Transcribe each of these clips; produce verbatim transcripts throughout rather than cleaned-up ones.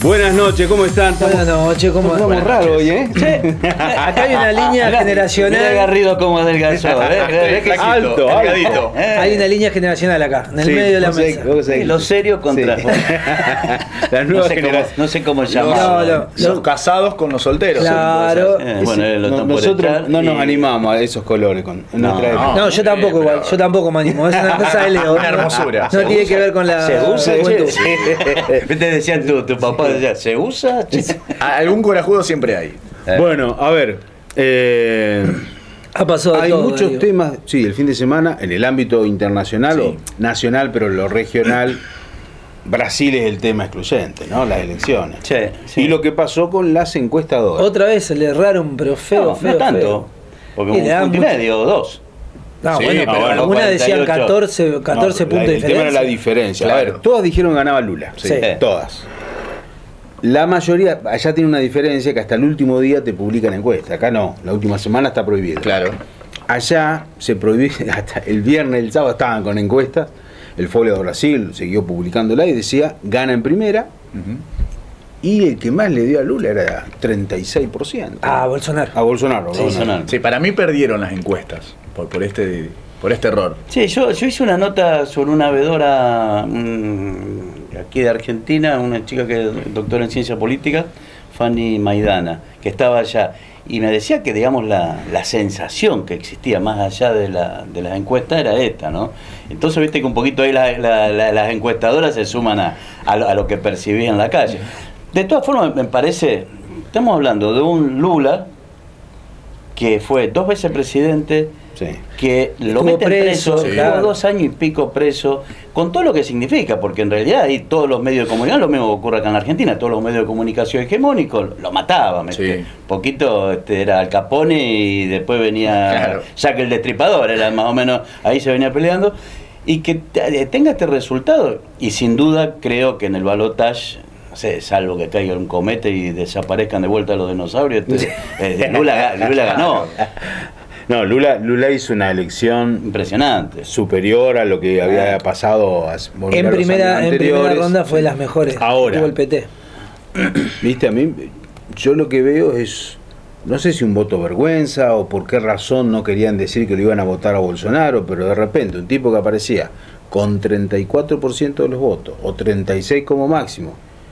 Buenas noches, ¿cómo están? Buenas noches, ¿cómo estamos? Estamos raros hoy, ¿eh? Sí. Acá hay una línea generacional. Mira Garrido cómo adelgazó, ¿eh? Alto, alto. Hay una línea generacional acá, en el Sí, medio de la vos sabés- mesa. vos sabés- Lo serio contra. Sí. Bueno, Las no, nuevas sé cómo, generaciones. no sé cómo No, llamarlo. no. Los casados con los solteros. Claro. Eh, bueno, él lo No- están por nosotros echar no nos y- animamos a esos colores con, en No, nuestra época. No, yo tampoco igual, yo tampoco me animo. Es una cosa de Leo. Una hermosura. No tiene que ver con la ¿Se usa? juventud. Sí. Te decían tu, tu papá, decía, ¿se usa? Algún corajudo siempre hay. Bueno, a ver. eh, Ha pasado de hay todo, muchos digo. temas, sí, el fin de semana, en el ámbito internacional Sí. o nacional, pero lo regional, Brasil es el tema excluyente, ¿no? Las elecciones. Sí, sí. Y lo que pasó con las encuestadoras. Otra vez se le erraron, pero feo, No, feo. no tanto. feo. Porque Y un le dan punto y mucho- medio o dos. No, Sí, bueno, no, pero bueno, algunas decían cuarenta y ocho. catorce, catorce No, puntos de el tema era diferencia. la diferencia. A Claro. ver, todas dijeron que ganaba Lula. Sí. Todas. La mayoría, allá tiene una diferencia que hasta el último día te publican encuestas. Acá no, la última semana está prohibido. Claro. Allá se prohibió, hasta el viernes, el sábado estaban con encuestas. El Folio de Brasil siguió publicándola y decía, gana en primera. Y el que más le dio a Lula era treinta y seis por ciento. Ah, Bolsonaro. A Bolsonaro. Sí, Bolsonaro. Bolsonaro. Sí, para mí perdieron las encuestas por, por este por este error. Sí, yo, yo hice una nota sobre una vedora mm, aquí de Argentina, una chica que es doctora en ciencia política, Fanny Maidana, que estaba allá. Y me decía que, digamos, la, la sensación que existía más allá de, la, de las encuestas era esta, ¿no? Entonces, viste que un poquito ahí la- la- la- las encuestadoras se suman a, a, lo, a lo que percibía en la calle. De todas formas, me parece, estamos hablando de un Lula que fue dos veces presidente, Sí. que lo Estuvo meten preso, preso, sí. estuvo dos años y pico preso, con todo lo que significa, porque en realidad ahí todos los medios de comunicación, lo mismo que ocurre acá en la Argentina, todos los medios de comunicación hegemónicos lo mataban. Sí. este, poquito este, era Al Capone y después venía Claro. Jack el Destripador, era más o menos, ahí se venía peleando, y que te- tenga este resultado, y sin duda creo que en el balotaje, no sé, salvo que caiga un cometa y desaparezcan de vuelta los dinosaurios, este, eh, Lula, Lula ganó. No, Lula, Lula hizo una elección Impresionante. superior a lo que había pasado a- volver a En los primera, años en primera anteriores. ronda fue de las mejores. Ahora. Tuvo el P T. Viste, a mí, yo lo que veo es, no sé si un voto vergüenza o por qué razón no querían decir que lo iban a votar a Bolsonaro, pero de repente un tipo que aparecía con treinta y cuatro por ciento de los votos, o treinta y seis como máximo,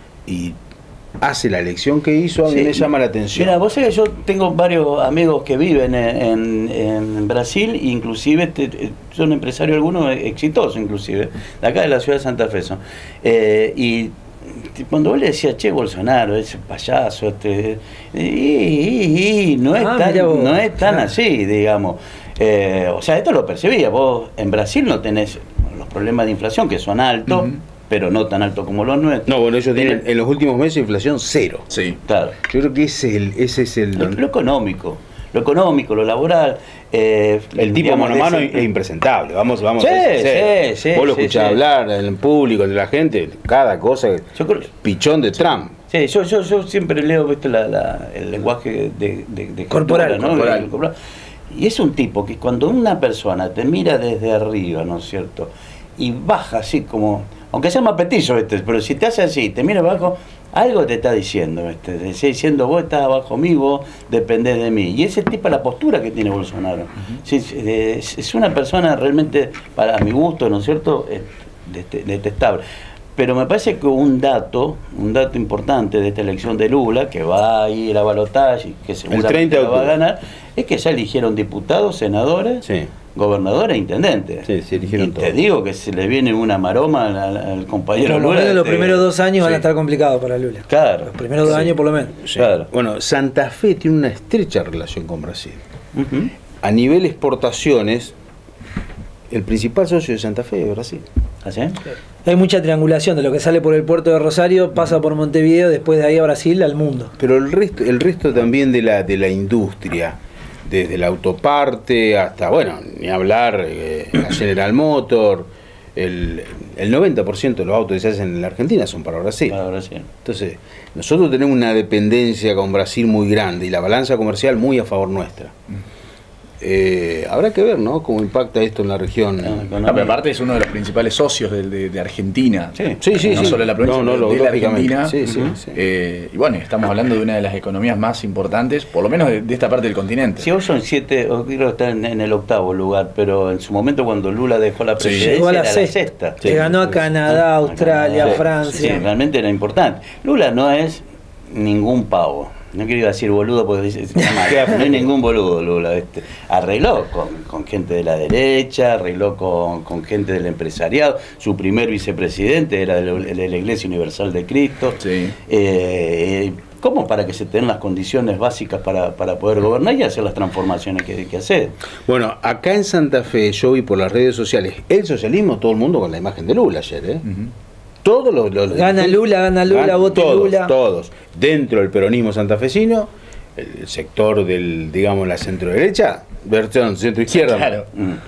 y hace la elección que hizo, a mí Sí. me llama la atención. Mira, vos sabés que yo tengo varios amigos que viven en, en- en Brasil, inclusive te- son empresarios algunos exitosos, inclusive, de acá de la ciudad de Santa Fe son. Eh, y t- cuando vos le decías, che, Bolsonaro, ese payaso, este, y, y- y no es Ah, tan, mirá vos. no es tan Claro. así, digamos. Eh, o sea, esto lo percibía. Vos en Brasil no tenés los problemas de inflación, que son altos, Ujú. pero no tan altos como los nuestros. No, bueno, ellos tienen Tienen- en los últimos meses inflación cero. Sí. Claro. Yo creo que ese es el, ese es el, Lo, lo económico, lo económico, lo laboral. eh, el tipo digamos, mano a de mano ese- es impresentable. Vamos, vamos Sí, a ser sinceros. sí, sí, Vos lo sí, escuchás sí. hablar en público de la gente, cada cosa, Yo creo- pichón de Trump. Sí, yo, yo, yo siempre leo ¿viste, la, la- el lenguaje de, de, de Corporal, escritura, ¿no? corporal. El corporal. Y es un tipo que cuando una persona te mira desde arriba, ¿no es cierto? Y baja así como, aunque sea más petizo, ¿viste? Pero si te hace así, te mira abajo, algo te está diciendo, ¿viste? Te está diciendo, vos estás abajo mí, vos dependés de mí. Y ese tipo, la postura que tiene Bolsonaro. Sí, es, es una persona realmente, para mi gusto, ¿no es cierto?, es dete- detestable. Pero me parece que un dato, un dato importante de esta elección de Lula, que va a ir a balotaje y que treinta seguramente de la va a octubre. ganar, es que ya eligieron diputados, senadores, Sí. gobernadores e intendentes. Sí, se eligieron y te todos. digo que se le viene una maroma al, al- al compañero Por lo Lula. menos los este, primeros dos años van a sí. estar complicados para Lula. Claro. Los primeros dos Sí. años por lo menos. Sí. Claro. Bueno, Santa Fe tiene una estrecha relación con Brasil. Ujú. A nivel exportaciones, el principal socio de Santa Fe es Brasil. ¿Así? Hay mucha triangulación de lo que sale por el puerto de Rosario, pasa por Montevideo, después de ahí a Brasil, al mundo. Pero el resto, el resto también de la, de la industria, desde la autoparte hasta, bueno, ni hablar, eh, la General Motor, el, el noventa por ciento de los autos que se hacen en la Argentina son para Brasil. Para Brasil. Entonces, nosotros tenemos una dependencia con Brasil muy grande y la balanza comercial muy a favor nuestra. Eh, habrá que ver, ¿no? Cómo impacta esto en la región. No, No, pero aparte es uno de los principales socios de, de, de Argentina. Sí, Sí, sí, no sí. solo la provincia, No, no, de la lógicamente. Argentina. Sí, sí, Ujú. sí. Eh, y bueno, estamos hablando de una de las economías más importantes, por lo menos de, de esta parte del continente. Si vos son siete, o creo que está en, en el octavo lugar, pero en su momento cuando Lula dejó la Sí. presidencia Llegó a la era sexta. la sexta. Le ganó a Canadá, Australia, Sí, Francia. Sí, realmente era importante. Lula no es ningún pavo. No quiero decir boludo porque dice, está mal. No es ningún boludo Lula. Este. Arregló con, con gente de la derecha, arregló con, con gente del empresariado. Su primer vicepresidente era de la, de la Iglesia Universal de Cristo. Sí. Eh, ¿Cómo? Para que se tengan las condiciones básicas para, para poder gobernar y hacer las transformaciones que hay que hacer. Bueno, acá en Santa Fe yo vi por las redes sociales el socialismo, todo el mundo con la imagen de Lula ayer, ¿eh? Ujú. Todos los, los- Gana Lula, gana Lula, Gan- vote todos, Lula. Todos. Dentro del peronismo santafesino, el sector del, digamos, la centro derecha, versión centro izquierda. Claro.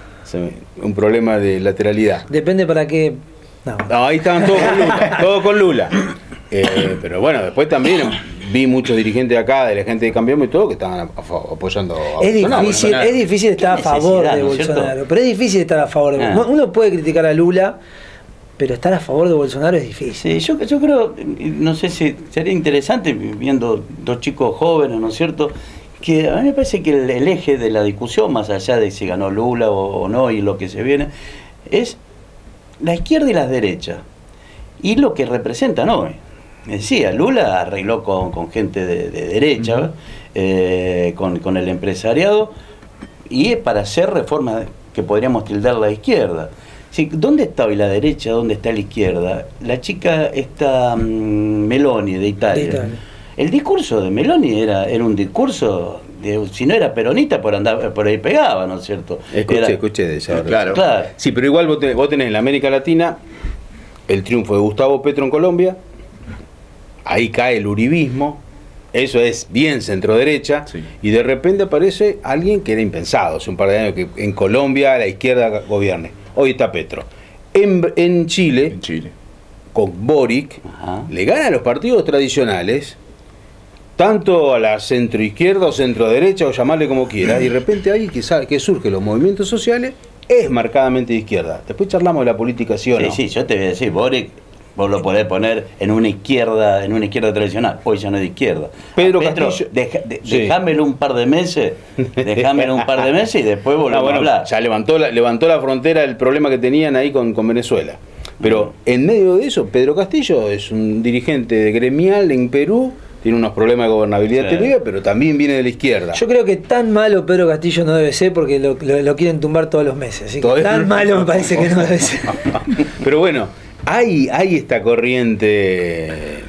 Mm. Un problema de lateralidad. Depende para qué. No. No, ahí estaban todos con Lula, todos con Lula. Eh, pero bueno, después también vi muchos dirigentes acá, de la gente de Cambiemos y todo, que estaban a- a- apoyando a Es Bolsonaro. difícil, Bolsonaro. es difícil estar a Qué favor necesidad, de ¿no es cierto? Bolsonaro, pero es difícil estar a favor de Ah. Bolsonaro. Uno puede criticar a Lula, pero estar a favor de Bolsonaro es difícil. Sí, yo, yo creo, no sé si sería interesante viendo dos chicos jóvenes, ¿no es cierto? Que a mí me parece que el, el eje de la discusión, más allá de si ganó Lula o, o no y lo que se viene, es la izquierda y las derechas y lo que representan hoy. Decía, Lula arregló con, con gente de, de derecha, Uh-huh. eh, con, con el empresariado, y es para hacer reformas que podríamos tildar la izquierda. Sí, ¿dónde está hoy la derecha? ¿Dónde está la izquierda? La chica esta mm, Meloni de Italia. De Italia. El discurso de Meloni era, era un discurso, de, si no era peronista, por andar por ahí pegaba, ¿no es cierto? Escuché, Era- escuché de esa. Claro. Claro. Sí, pero igual vos tenés, vos tenés en la América Latina el triunfo de Gustavo Petro en Colombia, ahí cae el uribismo, eso es bien centro-derecha, Sí. y de repente aparece alguien que era impensado hace un par de años, que en Colombia la izquierda gobierne. Hoy está Petro. En, en Chile, En Chile. con Boric, Ajá. le gana a los partidos tradicionales, tanto a la centro-izquierda o centro-derecha, o llamarle como quiera, y de repente ahí que, sa- que surgen los movimientos sociales, es marcadamente de izquierda. Después charlamos de la política, ¿sí o Sí, no? sí, yo te voy a decir, Boric, vos lo podés poner en una izquierda, en una izquierda tradicional, hoy ya no es de izquierda. Pedro A Petro, Castillo- deja- de- Sí. dejámelo un par de meses, dejámelo un par de meses y después Ah, volvemos bueno, a hablar. ya levantó la, levantó la frontera el problema que tenían ahí con, con Venezuela. Pero en medio de eso, Pedro Castillo es un dirigente gremial en Perú, tiene unos problemas de gobernabilidad Sí. terribles, pero también viene de la izquierda. Yo creo que tan malo Pedro Castillo no debe ser porque lo, lo- lo quieren tumbar todos los meses. Así que Todavía tan no. malo me parece que no debe ser. Pero bueno, hay, hay esta corriente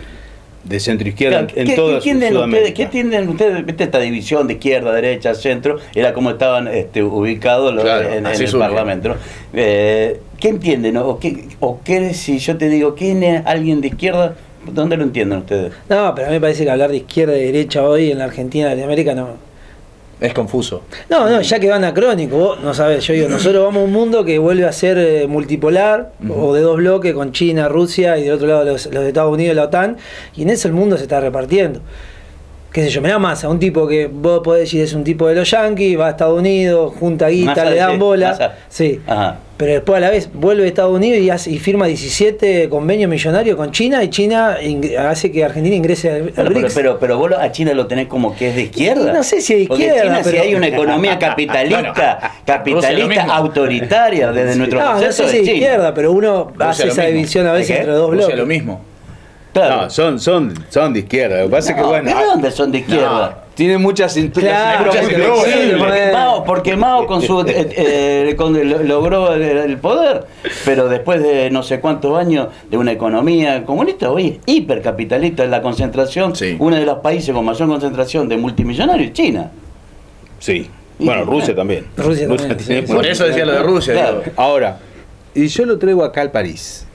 de centro-izquierda Claro, en, ¿qué- en toda ¿qué entienden Sudamérica. ustedes? ¿Qué entienden ustedes? ¿Viste esta división de izquierda, derecha, centro? Era como estaban este, ubicados los- Claro, en, en así el surge. Parlamento, ¿no? Eh, ¿Qué entienden? ¿O qué, ¿O qué si yo te digo quién es alguien de izquierda? ¿Dónde lo entienden ustedes? No, pero a mí me parece que hablar de izquierda y derecha hoy en la Argentina, Latinoamérica, no. Es confuso. No, no, ya que va anacrónico, vos no sabés, yo digo, nosotros vamos a un mundo que vuelve a ser eh, multipolar Ujú. o de dos bloques con China, Rusia y del otro lado los, los de Estados Unidos y la OTAN, y en eso el mundo se está repartiendo. Qué sé yo, me da Massa, un tipo que vos podés decir es un tipo de los yanquis, va a Estados Unidos, junta guita, Massa, le dan sí, bola, Massa. sí. Ajá. Pero después a la vez vuelve a Estados Unidos y, hace- y firma diecisiete convenios millonarios con China y China ing- hace que Argentina ingrese al, al Bueno, pero, BRICS. pero, pero vos lo- a China lo tenés como que es de izquierda. No sé si es de Porque izquierda, China, si pero- hay una economía capitalista, Rusia lo capitalista mismo. autoritaria desde nuestro no, no concepto sé si de es de China. izquierda, pero uno Rusia hace lo esa mismo. división a veces ¿De qué? entre dos Rusia bloques. lo mismo. Claro. No, son, son, son de izquierda. Lo que pasa es que, No, bueno, ¿de dónde son de izquierda? tienen muchas Claro, muchas porque inflexiones. sí, Porque bueno. Mao, porque Mao con su, eh, eh, con- lo- logró el, el poder, pero después de no sé cuántos años de una economía comunista, hoy es hipercapitalista en la concentración, Sí. uno de los países con mayor concentración de multimillonarios es China. Sí. Bueno, Rusia también. Rusia también, tiene sí, mucho- Por eso decía lo de Rusia. Claro. digo. Ahora, y yo lo traigo acá al París.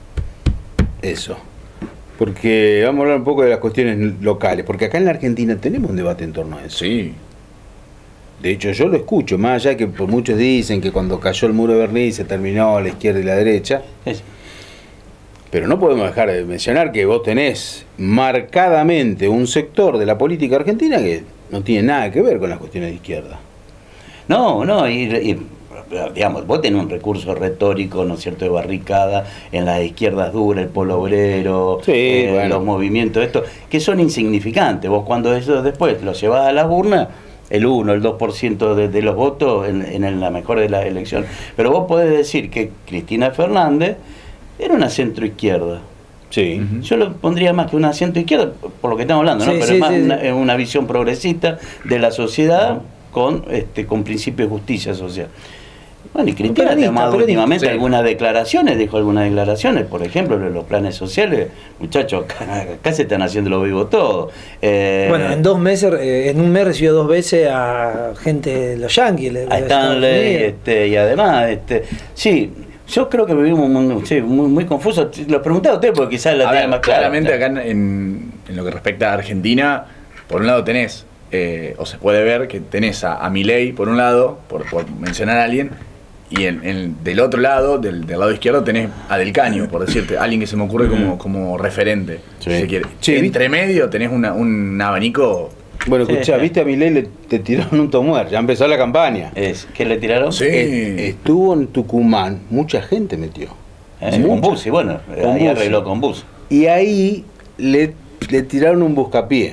Eso. Porque vamos a hablar un poco de las cuestiones locales. Porque acá en la Argentina tenemos un debate en torno a eso. Sí. De hecho, yo lo escucho, más allá que por muchos dicen que cuando cayó el muro de Berlín se terminó la izquierda y la derecha. Es- Pero no podemos dejar de mencionar que vos tenés marcadamente un sector de la política argentina que no tiene nada que ver con las cuestiones de izquierda. No, no, y, y digamos, vos tenés un recurso retórico, ¿no es cierto?, de barricada en las izquierdas duras, el polo obrero, sí, eh, bueno. los movimientos, estos, que son insignificantes. Vos cuando eso después los llevás a las urnas, el uno, el dos por ciento de, de los votos en, en la mejor de las elecciones. Pero vos podés decir que Cristina Fernández era una centroizquierda. Sí. Yo lo pondría más que una centroizquierda, por lo que estamos hablando, ¿no? Sí, Pero sí, es más sí, una, sí. una visión progresista de la sociedad con este con principios de justicia social. Bueno, y Cristina Peronista, ha tomado peronista. últimamente Sí. algunas declaraciones, dijo algunas declaraciones, por ejemplo, de los planes sociales. Muchachos, acá, acá se están haciendo lo vivo todo. Eh, Bueno, en dos meses, eh, en un mes recibió dos veces a gente de los Yankees. de- de a Estados Stanley, Unidos. este, y además, este, sí, yo creo que vivimos muy, sí, muy, muy confusos. Lo pregunté a usted porque quizás la A tenía ver, más clara. claramente acá en, en lo que respecta a Argentina, por un lado tenés, eh, o se puede ver que tenés a, a Milei por un lado, por, por mencionar a alguien, y en, en- del otro lado, del, del lado izquierdo, tenés a Del Caño, por decirte, alguien que se me ocurre como, como referente, Sí. si se quiere. Sí, Entre medio tenés una, un abanico. Bueno, Sí, escuchá, sí. viste a Milei, le te tiraron un tomuer, ya empezó la campaña. Es, ¿Qué le tiraron? Sí. Eh, Estuvo en Tucumán, mucha gente metió. Eh, Mucha. con Bussi, bueno, Con ahí Bussi. arregló con Bussi. Y ahí le, le tiraron un buscapié.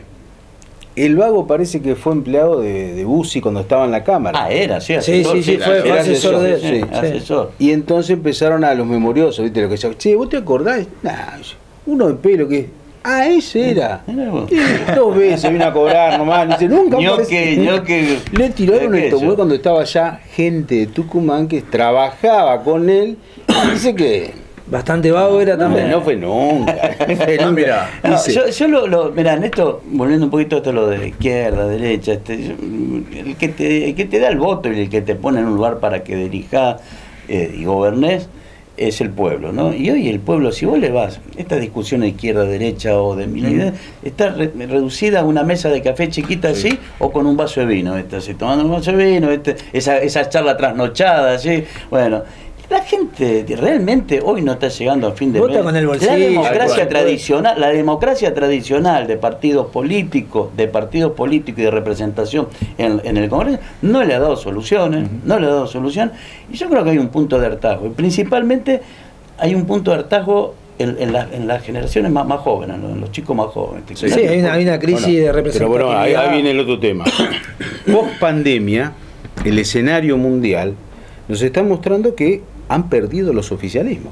El vago parece que fue empleado de, de Bussi cuando estaba en la Cámara. Ah, era, sí, Sí, asesor, sí, sí, fue, fue era asesor asesor, de él. sí, Sí, sí. asesor. Y entonces empezaron a los memoriosos, ¿viste? Lo que decían, che, ¿vos te acordás? Nah, uno de pelo que. Ah, ese era. Mirá vos. Sí, dos veces vino a cobrar nomás. Dice, nunca Ñoque, aparece- ñoque. Le tiraron ¿Qué el es tomé eso? cuando estaba ya gente de Tucumán que trabajaba con él. Y dice que. Bastante vago era No, también. no fue nunca. No fue nunca. Mirá. No, Dice, yo, yo lo, lo mirá, en esto, volviendo un poquito a esto lo de izquierda, derecha, este, yo- el, que te, el que te da el voto y el que te pone en un lugar para que dirijas eh, y gobernés es el pueblo, ¿no? Y hoy el pueblo, si vos le vas, esta discusión de izquierda, derecha o de militaridad, está re- reducida a una mesa de café chiquita así, o con un vaso de vino, este, así, tomando un vaso de vino, este, esa, esa charla trasnochada, así, bueno. La gente realmente hoy no está llegando a fin de Vota mes. con el bolsillo. La democracia Tal cual. tradicional, la democracia tradicional de partidos políticos, de partidos políticos y de representación en, en el Congreso, no le ha dado soluciones, no le ha dado solución. Y yo creo que hay un punto de hartazgo. Y principalmente hay un punto de hartazgo en, en, la- en las generaciones más, más jóvenes, ¿no? En los chicos más jóvenes. Sí, hay una, hay una crisis Bueno, de pero representatividad. bueno, ahí, ahí viene el otro tema. Post pandemia, el escenario mundial nos está mostrando que han perdido los oficialismos.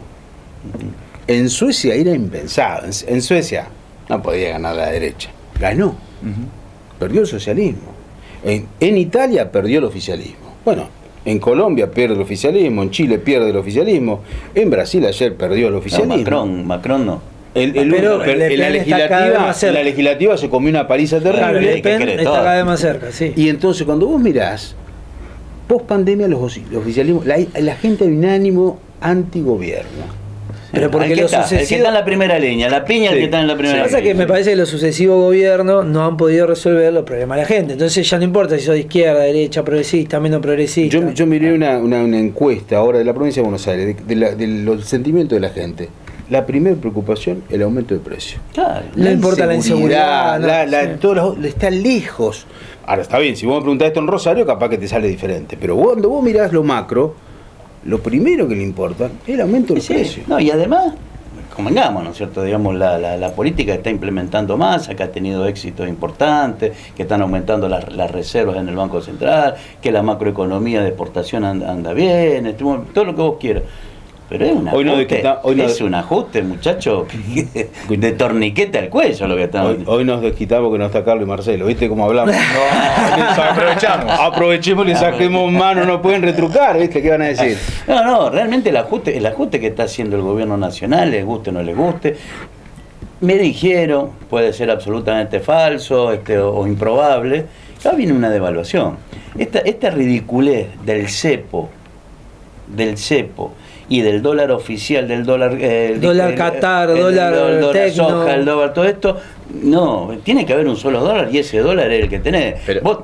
En Suecia era impensado. En, en Suecia no podía ganar la derecha. Ganó. Perdió el socialismo. En, en Italia perdió el oficialismo. Bueno, en Colombia pierde el oficialismo, en Chile pierde el oficialismo, en Brasil ayer perdió el No, oficialismo. Macron, Macron no. El, el- Pero pero Le en la Pen está cada vez legislativa, más cerca. la legislativa se comió una paliza Claro, terrible. Le Pen ¿qué querés? está Todo. cada vez más cerca, sí. Y entonces cuando vos mirás, post pandemia los, oci- los oficialismos, la, la gente hay un ánimo antigobierno. Pero porque el que, los está, el que sucesivos- está en la primera línea, la piña el Sí. que está en la primera Lo que pasa es línea. que me parece que los sucesivos gobiernos no han podido resolver los problemas de la gente. Entonces ya no importa si sos de izquierda, derecha, progresista, menos progresista. Yo, yo miré una, una, una encuesta ahora de la provincia de Buenos Aires, de, de la- de los sentimientos de la gente. La primera preocupación, el aumento de precio. Claro. Le importa la inseguridad, no, la- la- sí. todos los- está lejos. Ahora está bien, si vos me preguntás esto en Rosario, capaz que te sale diferente. Pero vos, cuando vos mirás lo macro, lo primero que le importa es el aumento del Sí, precio. no, y además, convengamos, ¿no es cierto? Digamos, la, la, la política está implementando más, que ha tenido éxitos importantes, que están aumentando las, las reservas en el Banco Central, que la macroeconomía de exportación anda, anda bien, este, todo lo que vos quieras. Pero es un Hoy no ajuste, desquita- hoy no es de- un ajuste, muchacho, de torniquete al cuello lo que estamos Hoy, hoy nos desquitamos que no está Carlos y Marcelo, ¿viste cómo hablamos? No, aprovechamos. Aprovechemos y le saquemos mano, no pueden retrucar, ¿viste? ¿Qué van a decir? No, no, realmente el ajuste, el ajuste que está haciendo el gobierno nacional, les guste o no les guste, me dijeron, puede ser absolutamente falso este, o, o improbable, ya viene una devaluación. Esta, esta ridiculez del cepo, del cepo y del dólar oficial, del dólar... eh, el- Dólar el- Qatar, el- el- dólar el dólar Tecno. soja, el dólar, todo esto, no, tiene que haber un solo dólar y ese dólar es el que tenés. Pero- Vos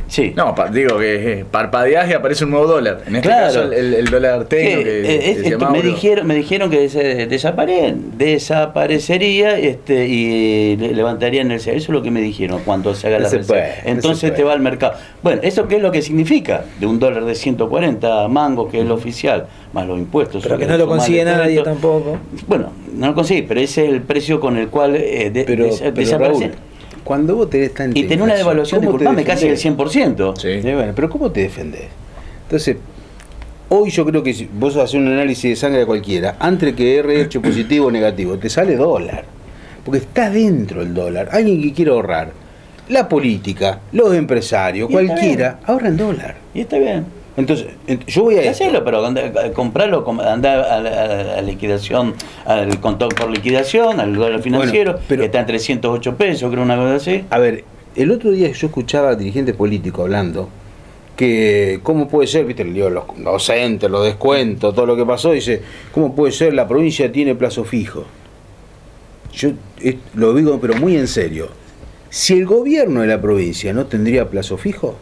Sí. No, pa- digo que eh, parpadeás y aparece un nuevo dólar. En este Claro. caso, el, el- el dólar técnico Que, que, eh, que es- decía esto me Mauro. dijeron me dijeron que se desapare- desaparecería este y le- levantarían el eso es lo que me dijeron cuando se haga No la se reserva. puede, no Entonces se puede. te va al mercado. Bueno, ¿eso qué es lo que significa? De un dólar de ciento cuarenta mangos, que es lo oficial, más los impuestos. Pero que sobre no lo sumar consigue y todo nadie esto. tampoco. Bueno, no lo consigue, pero ese es el precio con el cual eh, de- Pero, des- pero desaparece. Raúl, cuando vos tenés tanta Y tener una inflación, devaluación, ¿cómo te disculpame, casi del defendés? cien por ciento. Sí. Eh, bueno, pero ¿cómo te defendés? Entonces, hoy yo creo que si vos haces un análisis de sangre a cualquiera, antes que R H positivo o negativo, te sale dólar. Porque está dentro el dólar. Alguien que quiere ahorrar, la política, los empresarios, Y está cualquiera, ahorran dólar. Y está bien. Entonces, ent- yo voy a esto. Hacelo, pero anda- comprarlo, com- andar a la, a la- a la liquidación, al contado por liquidación, al dólar financiero, Bueno, pero- que está en trescientos ocho pesos, creo, una cosa así. A ver, el otro día yo escuchaba a dirigentes políticos hablando que cómo puede ser, viste, le digo, los docentes, los descuentos, todo lo que pasó, dice, ¿cómo puede ser? La provincia tiene plazo fijo. Yo eh, lo digo, pero muy en serio. Si el gobierno de la provincia no tendría plazo fijo,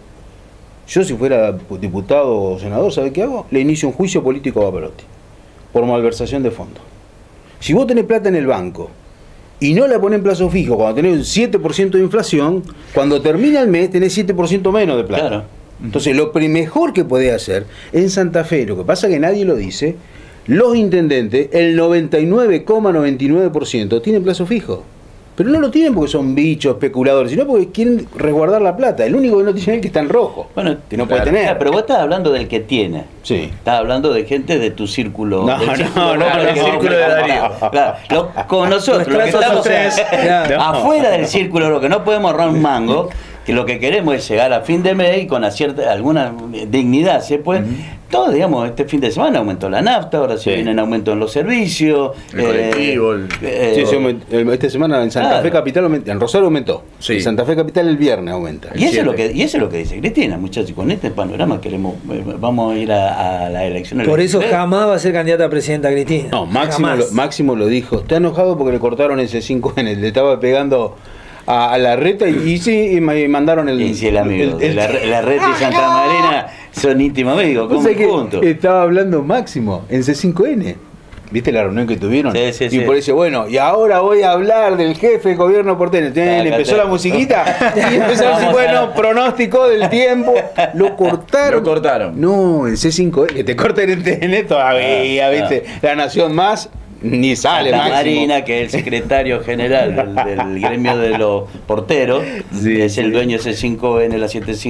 yo si fuera diputado o senador, ¿sabe qué hago? Le inicio un juicio político a Paparotti por malversación de fondos. Si vos tenés plata en el banco y no la ponés en plazo fijo, cuando tenés un siete por ciento de inflación, cuando termina el mes tenés siete por ciento menos de plata. Claro. Entonces, lo pri- mejor que podés hacer en Santa Fe, lo que pasa es que nadie lo dice, los intendentes, el noventa y nueve coma noventa y nueve por ciento tienen plazo fijo. Pero no lo tienen porque son bichos, especuladores, sino porque quieren resguardar la plata. El único que no tiene es el que está en rojo. Bueno, que no claro, puede tener. claro, pero vos estás hablando del que tiene. Sí. Estás hablando de gente de tu círculo. No, del no, círculo no, rojo, no, del no, círculo no, de no, Darío. no. Claro, lo- con nosotros, los que Nuestras estamos otras tres, claro. afuera del círculo, lo que no podemos ahorrar un mango, que lo que queremos es llegar a fin de mes y con a cierta, alguna dignidad, ¿se puede? Todo, digamos, este fin de semana aumentó la nafta, ahora se Sí. vienen aumento en los servicios. El colectivo, el- eh, Sí, sí, aument- el- esta semana en Santa Claro. Fe Capital aumentó, en Rosario aumentó. Sí. En Santa Fe Capital el viernes aumenta. Y eso, es lo siete. que, y eso es lo que dice Cristina, muchachos. Con este panorama queremos eh, vamos a ir a, a la elección. Por eso jamás va a ser candidata a presidenta Cristina. No, Máximo Jamás. lo, Máximo lo dijo. Está enojado porque le cortaron ese cinco N. Le estaba pegando a, a la reta y, y sí, y me mandaron el. Y si el amigo el- de el- la, la red de Santa Marina son íntimos amigos, ¿Vos ¿cómo sabés que juntos? estaba hablando Máximo en C cinco N? ¿Viste la reunión que tuvieron? Sí, sí, y sí. por eso, bueno, y ahora voy a hablar del jefe de gobierno porteño. Le empezó la musiquita y empezó a decir, Vamos bueno, a- pronóstico del tiempo. Lo cortaron. Lo cortaron. No, en C cinco N, que te corten en T N todavía, Ah, ¿viste? La Nación Más, ni sale Santa Máximo. Marina, que es el secretario general del, del gremio de los porteros, Sí, es sí. el dueño de C cinco N, la setecientos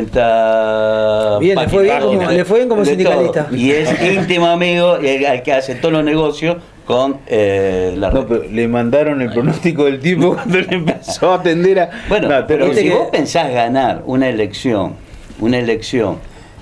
cincuenta. Bien, le fue bien páginas, como- le fue bien como de sindicalista. todo. Y es íntimo amigo y el, al que hace todos los negocios con eh, la No, red. pero le mandaron el pronóstico del tipo cuando le empezó a atender a. Bueno, No, pero viste si que- vos pensás ganar una elección, una elección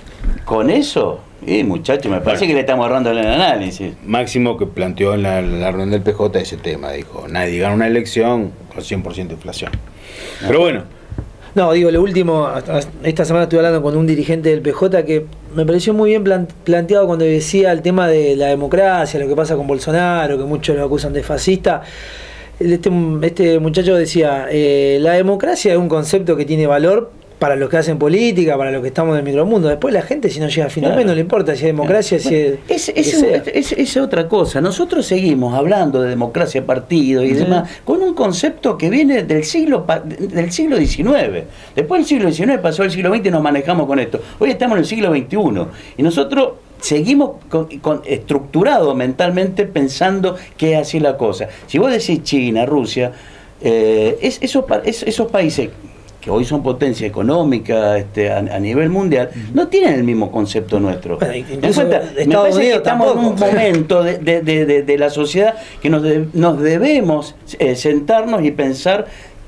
con eso, y muchachos, me parece Bueno. que le estamos ahorrando el análisis. Máximo que planteó en la, en la reunión del P J ese tema, dijo, nadie gana una elección con cien por ciento de inflación. Pero bueno, No, digo, lo último, hasta- esta semana estuve hablando con un dirigente del P J que me pareció muy bien plan- planteado cuando decía el tema de la democracia, lo que pasa con Bolsonaro, que muchos lo acusan de fascista. Este, este muchacho decía, eh, la democracia es un concepto que tiene valor para los que hacen política, para los que estamos en el micromundo. Después la gente, si no llega a fin de mes, Claro. no le importa si es democracia, si es... Es, lo que es, sea. es- es otra cosa. Nosotros seguimos hablando de democracia, partido y Sí. demás, con un concepto que viene del siglo pa- del siglo diecinueve. Después del siglo diecinueve pasó el siglo veinte y nos manejamos con esto. Hoy estamos en el siglo veintiuno y nosotros seguimos con, con- estructurados mentalmente pensando que es así la cosa. Si vos decís China, Rusia, eh, es, esos, pa- es- esos países que hoy son potencia económica este, a, a nivel mundial, no tienen el mismo concepto nuestro. Bueno, ¿Te incluso das cuenta? Me Estados parece que Unidos estamos en un tampoco. momento de, de- de- de- de la sociedad que nos, de- nos debemos eh, sentarnos y pensar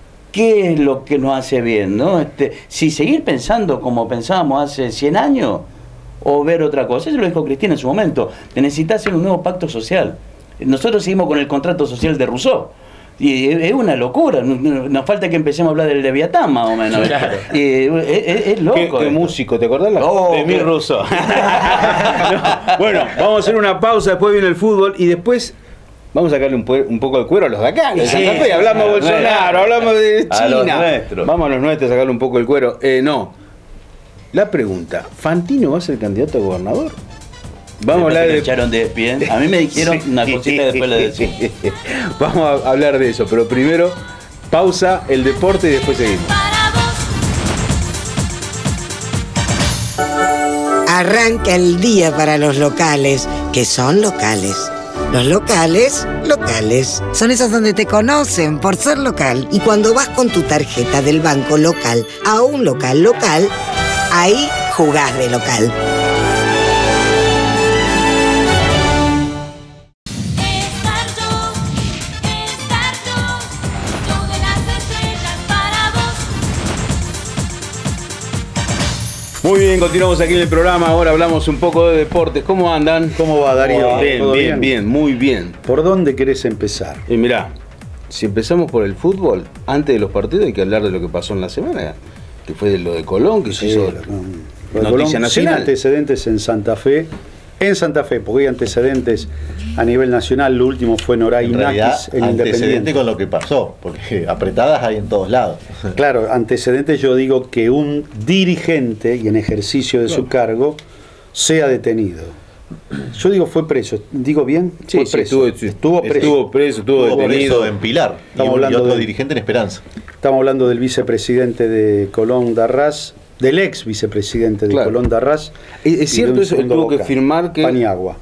qué es lo que nos hace bien, ¿no? Este, si seguir pensando como pensábamos hace cien años o ver otra cosa. Eso lo dijo Cristina en su momento. Necesitas hacer un nuevo pacto social. Nosotros seguimos con el contrato social de Rousseau. Y es es una locura, nos falta que empecemos a hablar del Leviatán más o menos. Claro. Y es, es- es loco. ¿Qué, qué esto. músico? ¿Te acordás? La Oh, de Emil qué- Rousseau. No, bueno, vamos a hacer una pausa, después viene el fútbol y después vamos a sacarle un, pue- un poco de cuero a los de acá. De Sí, Santa Fe, sí, hablamos a de los Bolsonaro, nuestros. hablamos de A los China. nuestros. Vamos a los nuestros a sacarle un poco el cuero. Eh, no, La pregunta, ¿Fantino va a ser candidato a gobernador? Vamos a Después hablar que de... le echaron de E S P N. A mí me dijeron Sí. una cosita y después le decimos. Vamos a hablar de eso, pero primero, pausa, el deporte y después seguimos. Arranca el día para los locales, que son locales. Los locales, locales. Son esos donde te conocen por ser local. Y cuando vas con tu tarjeta del banco local a un local local, ahí jugás de local. Muy bien, continuamos aquí en el programa. Ahora hablamos un poco de deportes. ¿Cómo andan? ¿Cómo va, Darío? Bien, ¿Todo bien, bien? bien, muy bien. ¿Por dónde querés empezar? Y mirá, si empezamos por el fútbol, antes de los partidos hay que hablar de lo que pasó en la semana, que fue de lo de Colón, que se hizo lo- lo de noticia Colón, sin nacional. antecedentes en Santa Fe. En Santa Fe, porque hay antecedentes a nivel nacional. Lo último fue Noray En realidad, Nakis, el antecedente Independiente. con lo que pasó, porque apretadas hay en todos lados. Claro, antecedentes yo digo que un dirigente y en ejercicio de su cargo sea detenido. Yo digo fue preso, ¿digo bien? Sí, Fue sí, preso. estuvo, estuvo preso. estuvo preso, estuvo Estuvo detenido. preso en Pilar y, Estamos un- y hablando otro de- dirigente en Esperanza. Estamos hablando del vicepresidente de Colón Darras, del ex vicepresidente de Claro. Colón Darras. Es- es y de cierto un eso, él segundo tuvo que vocal, firmar que- Paniagua.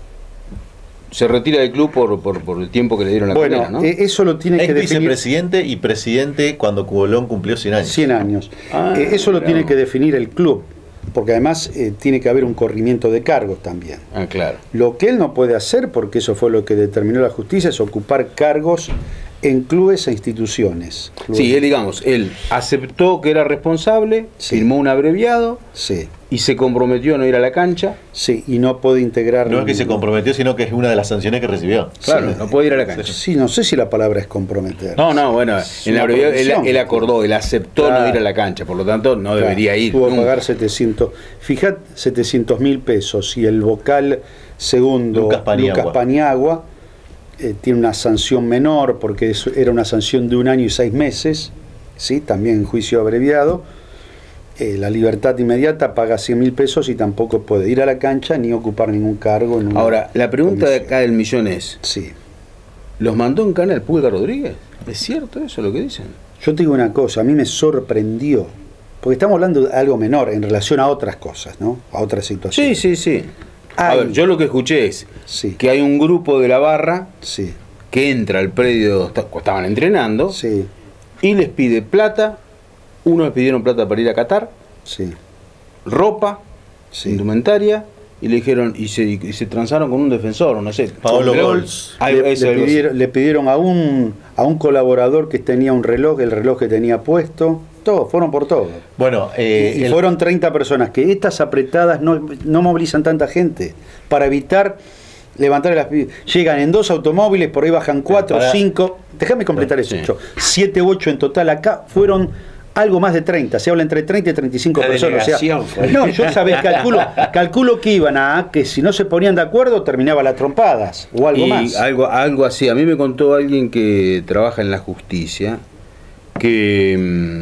Se retira del club por, por, por el tiempo que le dieron la Bueno, primera, ¿no? eh, eso lo tiene Ex que definir. vicepresidente y presidente cuando Colón cumplió cien años. cien años. Ah, Eh, eso lo mirá tiene vos. que definir el club, porque además eh, tiene que haber un corrimiento de cargos también. Ah, claro. Lo que él no puede hacer, porque eso fue lo que determinó la justicia, es ocupar cargos en clubes e instituciones. Clubes- Sí, él, digamos, él aceptó que era responsable, Sí. firmó un abreviado Sí, y se comprometió a no ir a la cancha. sí, y no puede integrar... No es que se comprometió, sino que es una de las sanciones que recibió. Claro, Sí. no puede ir a la cancha. Sí, no sé si la palabra es comprometer. No, no, bueno, Es en el una abreviado él, promisión. él acordó, él aceptó Claro. no ir a la cancha, por lo tanto no Claro, debería ir. Tuvo que nunca. pagar setecientos. Fijad, setecientos mil pesos. Y el vocal segundo, Lucas Paniagua. Lucas Paniagua, eh, tiene una sanción menor, porque es- era una sanción de un año y seis meses, ¿sí? También en juicio abreviado. Eh, la libertad inmediata paga cien mil pesos y tampoco puede ir a la cancha ni ocupar ningún cargo. En una Ahora, la pregunta de comisión. acá del millón es, Sí. ¿los mandó en cana el Pulga Rodríguez? ¿Es cierto eso lo que dicen? Yo te digo una cosa, a mí me sorprendió, porque estamos hablando de algo menor en relación a otras cosas, ¿no? A otras Sí, situaciones. sí, sí. A Ay. ver, yo lo que escuché es Sí, que hay un grupo de la barra sí, que entra al predio, está- estaban entrenando, sí, y les pide plata. Unos les pidieron plata para ir a Qatar, sí. ropa, Sí. indumentaria, y le dijeron, y se, y se transaron con un defensor, no sé. Paolo Creo- Gols. Algo- le, eso, le algo así. pidieron, le pidieron a un a un colaborador que tenía un reloj, el reloj que tenía puesto, todos, fueron por todo. Bueno, eh, y el- fueron treinta personas, que estas apretadas no, no movilizan tanta gente, para evitar levantar las... Llegan en dos automóviles, por ahí bajan cuatro, para- cinco, déjame completar eso, Sí. Cho. siete, ocho en total, acá fueron algo más de treinta, se habla entre treinta y treinta y cinco La personas. O sea, delegación fue. no, yo sabés, calculo, calculo que iban a que si no se ponían de acuerdo terminaba las trompadas o algo Y más. algo, algo así. A mí me contó alguien que trabaja en la justicia que,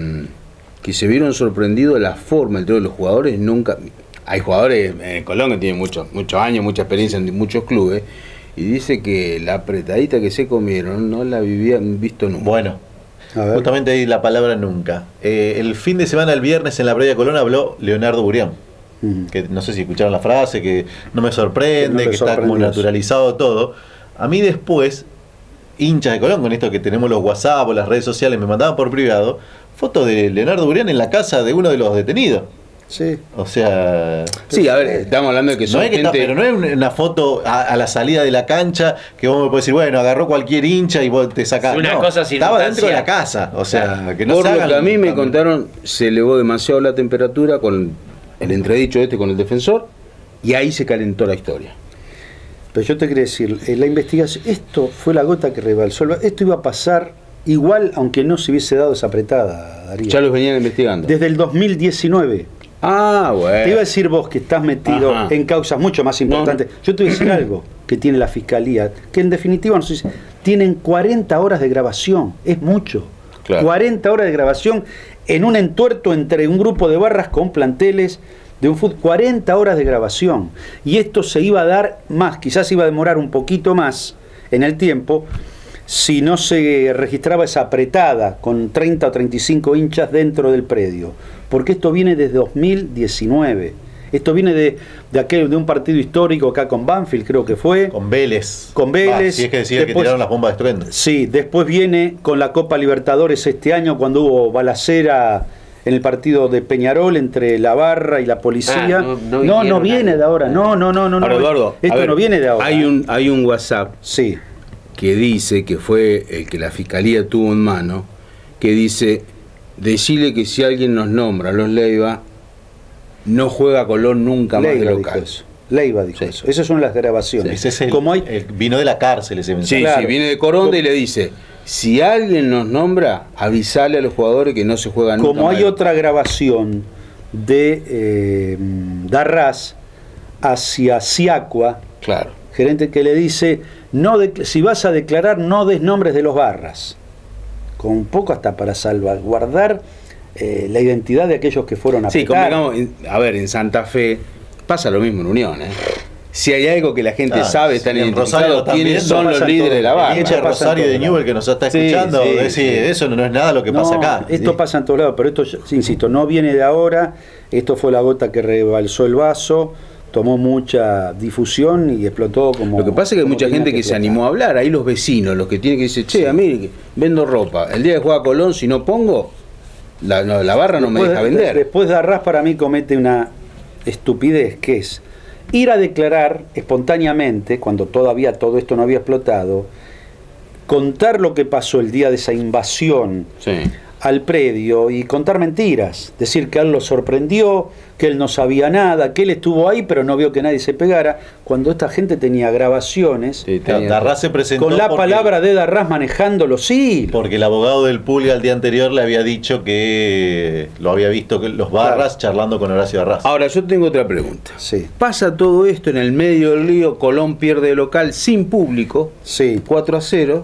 mm, que se vieron sorprendidos de la forma entre los jugadores. Nunca. Hay jugadores en Colón que tienen muchos muchos años, mucha experiencia en muchos clubes. Y dice que la apretadita que se comieron no la habían visto nunca. bueno, A ver. justamente ahí la palabra nunca. Eh, el fin de semana, el viernes, en la previa Colón habló Leonardo Burián. Ujú. Que no sé si escucharon la frase, que no me sorprende, Que no le que está como sorprendió. naturalizado todo. A mí después, hinchas de Colón, con esto que tenemos los WhatsApp o las redes sociales, me mandaban por privado fotos de Leonardo Burián en la casa de uno de los detenidos. Sí. O sea... Sí, a ver, estamos hablando de que No son es que está- gente... pero no es un- una foto a, a la salida de la cancha que vos me podés decir, bueno, agarró cualquier hincha y vos te sacás. Es una No, cosa estaba dentro de la circunstancial. casa. O sea, que no Por se lo hagan que a mí me tan- contaron, se elevó demasiado la temperatura con el entredicho este con el defensor y ahí se calentó la historia. Pero yo te quería decir, eh, la investigación, esto fue la gota que rebalsó, el va- esto iba a pasar igual aunque no se hubiese dado esa apretada, Darío. Ya los venían investigando. Desde el dos mil diecinueve. Ah, bueno. Te iba a decir vos que estás metido Ajá. en causas mucho más importantes. Yo te voy a decir algo que tiene la fiscalía, que en definitiva no sé si- tienen cuarenta horas de grabación, es mucho. Claro. cuarenta horas de grabación en un entuerto entre un grupo de barras con planteles de un fútbol, cuarenta horas de grabación. Y esto se iba a dar más, quizás iba a demorar un poquito más en el tiempo, si no se registraba esa apretada con treinta o treinta y cinco hinchas dentro del predio. Porque esto viene desde dos mil diecinueve. Esto viene de, de aquel de un partido histórico acá con Banfield, creo que fue. Con Vélez. Con Vélez. Ah, si es que decía después, que tiraron las bombas de estruendo. Sí, después viene con la Copa Libertadores este año, cuando hubo balacera en el partido de Peñarol entre la barra y la policía. Ah, no, no, no, no viene nada. de ahora. No, no, no, no. Ahora, no. Eduardo, Esto a ver, no viene de ahora. Hay un, hay un WhatsApp Sí. que dice, que fue el que la Fiscalía tuvo en mano, que dice, decirle que si alguien nos nombra a los Leiva, no juega Colón nunca más de Leiva local. dijo eso. Leiva dijo Sí. eso. Esas son las grabaciones. Ese es el, Como hay, el- vino de la cárcel ese mensaje. Sí, Claro. sí, viene de Coronda y le dice, si alguien nos nombra, avisale a los jugadores que no se juega nunca como más hay de otra grabación de eh, Darras hacia Siacua, Claro. gerente que le dice, no de- si vas a declarar, no des nombres de los barras. Con un poco hasta para salvaguardar eh, la identidad de aquellos que fueron a Sí, pecar. convengamos, en- a ver, en Santa Fe pasa lo mismo en Unión, ¿eh? Si hay algo que la gente Ah, sabe, sí, están en identificados Rosario también, quiénes no son los pasan líderes de la todos. barra. El hincha de Esto pasa en Rosario todos de lados. Newell que nos está Sí, escuchando, sí, decir, sí. eso no es nada lo que No, pasa acá. esto Sí. pasa en todos lados, pero esto, insisto, no viene de ahora. Esto fue la gota que rebalsó el vaso, tomó mucha difusión y explotó como... Lo que pasa es que hay como mucha tenía gente que se explotar. animó a hablar, ahí los vecinos, los que tienen que decir, che, a mí vendo ropa, el día que juega Colón, si no pongo, la, no, la barra no me Después- deja vender. Después Darras para mí comete una estupidez, que es ir a declarar espontáneamente, cuando todavía todo esto no había explotado, contar lo que pasó el día de esa invasión Sí. al predio y contar mentiras, decir que a él lo sorprendió, que él no sabía nada, que él estuvo ahí pero no vio que nadie se pegara, cuando esta gente tenía grabaciones Sí, Claro, tenía- Darras se presentó con la porque- palabra de Darras manejándolo, sí. Porque el abogado del Pulga el día anterior le había dicho que lo había visto que los barras charlando con Horacio Darras. Ahora, yo tengo otra pregunta. Sí, Pasa todo esto en el medio del lío, Colón pierde de local sin público, sí. cuatro a cero,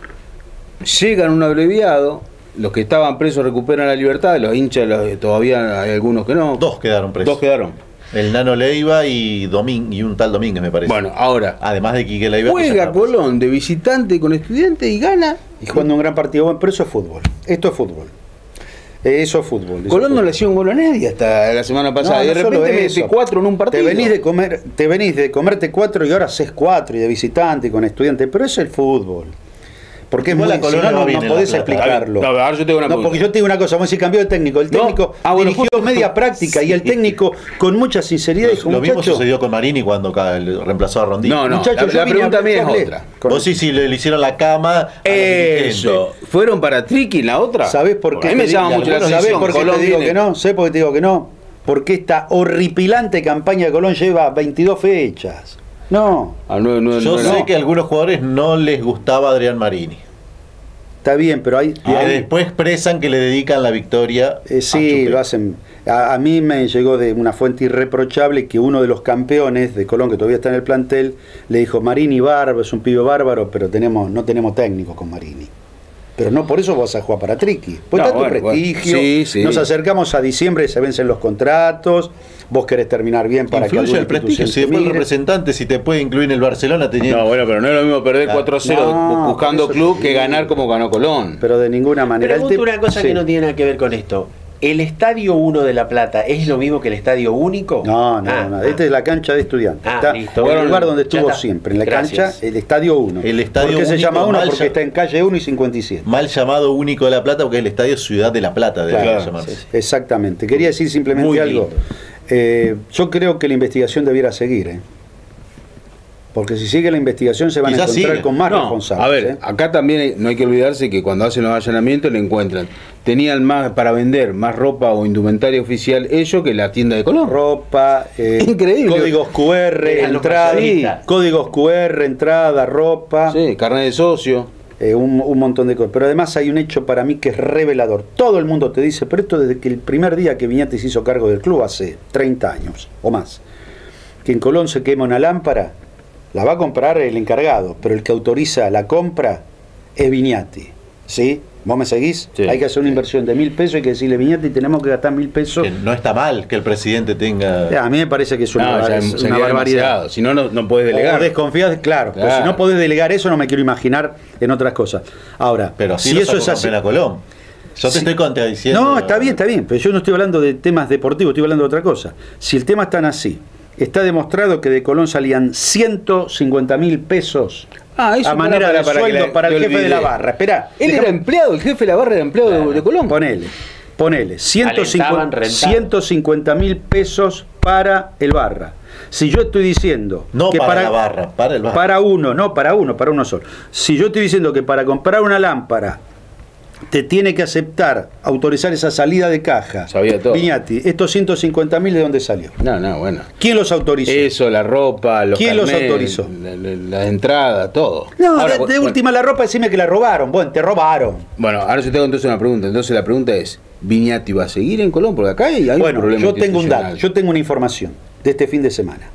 llegan un abreviado, los que estaban presos recuperan la libertad, los hinchas los- todavía hay algunos que no. Dos quedaron presos. Dos quedaron. El Nano Leiva y Domín, y un tal Domínguez me parece. Bueno, ahora, Además de Quique Leiva. que ya juega estaba preso. Colón de visitante con Estudiantes y gana. Y jugando un gran partido, bueno, pero eso es fútbol. Esto es fútbol. Eh, Eso es fútbol. eso Colón es no le fútbol. hacía un gol a nadie hasta la semana pasada. No, y de no solo repente eso. mete cuatro en un partido. Te venís de comer, te venís de comerte cuatro y ahora haces cuatro y de visitante y con estudiante, pero eso es el fútbol. Porque es Igual muy, a Colón si no, le va no, bien no en La podés Plata. explicarlo. No, ahora yo tengo una No, pregunta. porque yo te digo una cosa, como si cambió de técnico. El No. técnico Ah, bueno, dirigió justo- media práctica y el técnico con mucha sinceridad dijo, Lo mismo muchacho, sucedió con Marini cuando ca- le reemplazó a Rondín. No, no, muchacho, la, yo la vine pregunta a- mía yo es hablé otra. con- Vos sí, sí le, le hicieron la cama. a los Eso. dirigentes. ¿Fueron para Triqui la otra? ¿Sabés por qué? A mí me te llama digo- mucho la ¿Sabés atención. por qué Colón te digo viene- que no? ¿Sabés por qué te digo que no? Porque esta horripilante campaña de Colón lleva veintidós fechas. No, Ah, no, no, Yo no, sé no. que a algunos jugadores no les gustaba Adrián Marini. está bien, pero hay... Y que después expresan que le dedican la victoria. Eh, a sí, Chupé. lo hacen. A, a mí me llegó de una fuente irreprochable que uno de los campeones de Colón, que todavía está en el plantel, le dijo, Marini bárbaro, es un pibe bárbaro, pero tenemos no tenemos técnico con Marini. Pero no por eso vas a jugar para Triqui. Pues No, está tu bueno, bueno. prestigio, Sí, sí. nos acercamos a diciembre, se vencen los contratos, vos querés terminar bien para que Influye alguna el prestigio. institución Si te después el mire. representante, si te puede incluir en el Barcelona, teniendo. No, bueno, pero no es lo mismo perder Claro. cuatro a cero No, buscando por eso club te que digo. ganar como ganó Colón. Pero de ninguna manera. El Pregunto te- una cosa sí. que no tiene nada que ver con esto. ¿El Estadio uno de La Plata es lo mismo que el Estadio Único? No, no, Ah, no. ah. Esta es la cancha de estudiantes. Ah, está listo. en Bueno, el lugar donde ya estuvo está. siempre, en la Gracias. cancha, el Estadio uno. El Estadio ¿Por qué se Único, llama uno? mal Porque ya- está en calle uno y cincuenta y siete. Mal llamado Único de La Plata, porque es el estadio Ciudad de La Plata, debe Claro, llamarse. sí, sí. Exactamente. Quería decir simplemente Muy algo. lindo. Eh, yo creo que la investigación debiera seguir, ¿eh? Porque si sigue la investigación se van Quizás a encontrar siga. con más No, responsables. a ver, ¿eh? acá también hay- no hay que olvidarse que cuando hacen los allanamientos le encuentran. Tenían más para vender, más ropa o indumentaria oficial ellos que la tienda de Colón. Ropa, eh, Increíble. códigos Q R, Eran los entrada, mayoristas. códigos Q R, entrada, ropa. Sí, carnet de socio. Eh, un, un montón de cosas. Pero además hay un hecho para mí que es revelador. Todo el mundo te dice, pero esto desde que el primer día que Viñati se hizo cargo del club, hace treinta años o más, que en Colón se quema una lámpara, la va a comprar el encargado, pero el que autoriza la compra es Viñati, ¿sí? ¿Vos me seguís? Sí, hay que hacer una sí. inversión de mil pesos, hay que decirle, Viñati, tenemos que gastar mil pesos. Que no está mal que el presidente tenga... A mí me parece que es una, No, ya es sería una barbaridad. demasiado. Si no, no, no puedes delegar. O desconfías, claro, pues Claro. si no podés delegar eso, no me quiero imaginar en otras cosas. Ahora, Pero así si lo eso sacó es así... campeón a Colón. Yo te Sí. estoy contradiciendo. No, está bien, está bien, pero yo no estoy hablando de temas deportivos, estoy hablando de otra cosa. Si el tema es tan así, está demostrado que de Colón salían ciento cincuenta mil pesos Ah, eso a manera para- de para que sueldo la- para el te jefe de la olvidé. barra. Esperá, Él déjame- era empleado, el jefe de la barra era empleado de, de Colón. Ponele, ponele, Alentaban, rentaban. ciento cincuenta mil pesos para el barra. Si yo estoy diciendo No que para la barra, para el barra. para uno, no para uno, para uno solo. Si yo estoy diciendo que para comprar una lámpara te tiene que aceptar, autorizar esa salida de caja, Sabía todo. Viñati, estos ciento cincuenta mil, ¿de dónde salió? No, no, bueno. ¿Quién los autorizó? Eso, la ropa, los ¿Quién los carnets, autorizó? La, la- la entrada, todo. No, Ahora, de, de bueno, última la ropa, decime que la robaron. Bueno, te robaron. Bueno, ahora yo tengo entonces una pregunta. Entonces la pregunta es, ¿Viñati va a seguir en Colón? Porque acá hay, hay Bueno, un problema yo tengo un dato, institucional. yo tengo una información de este fin de semana.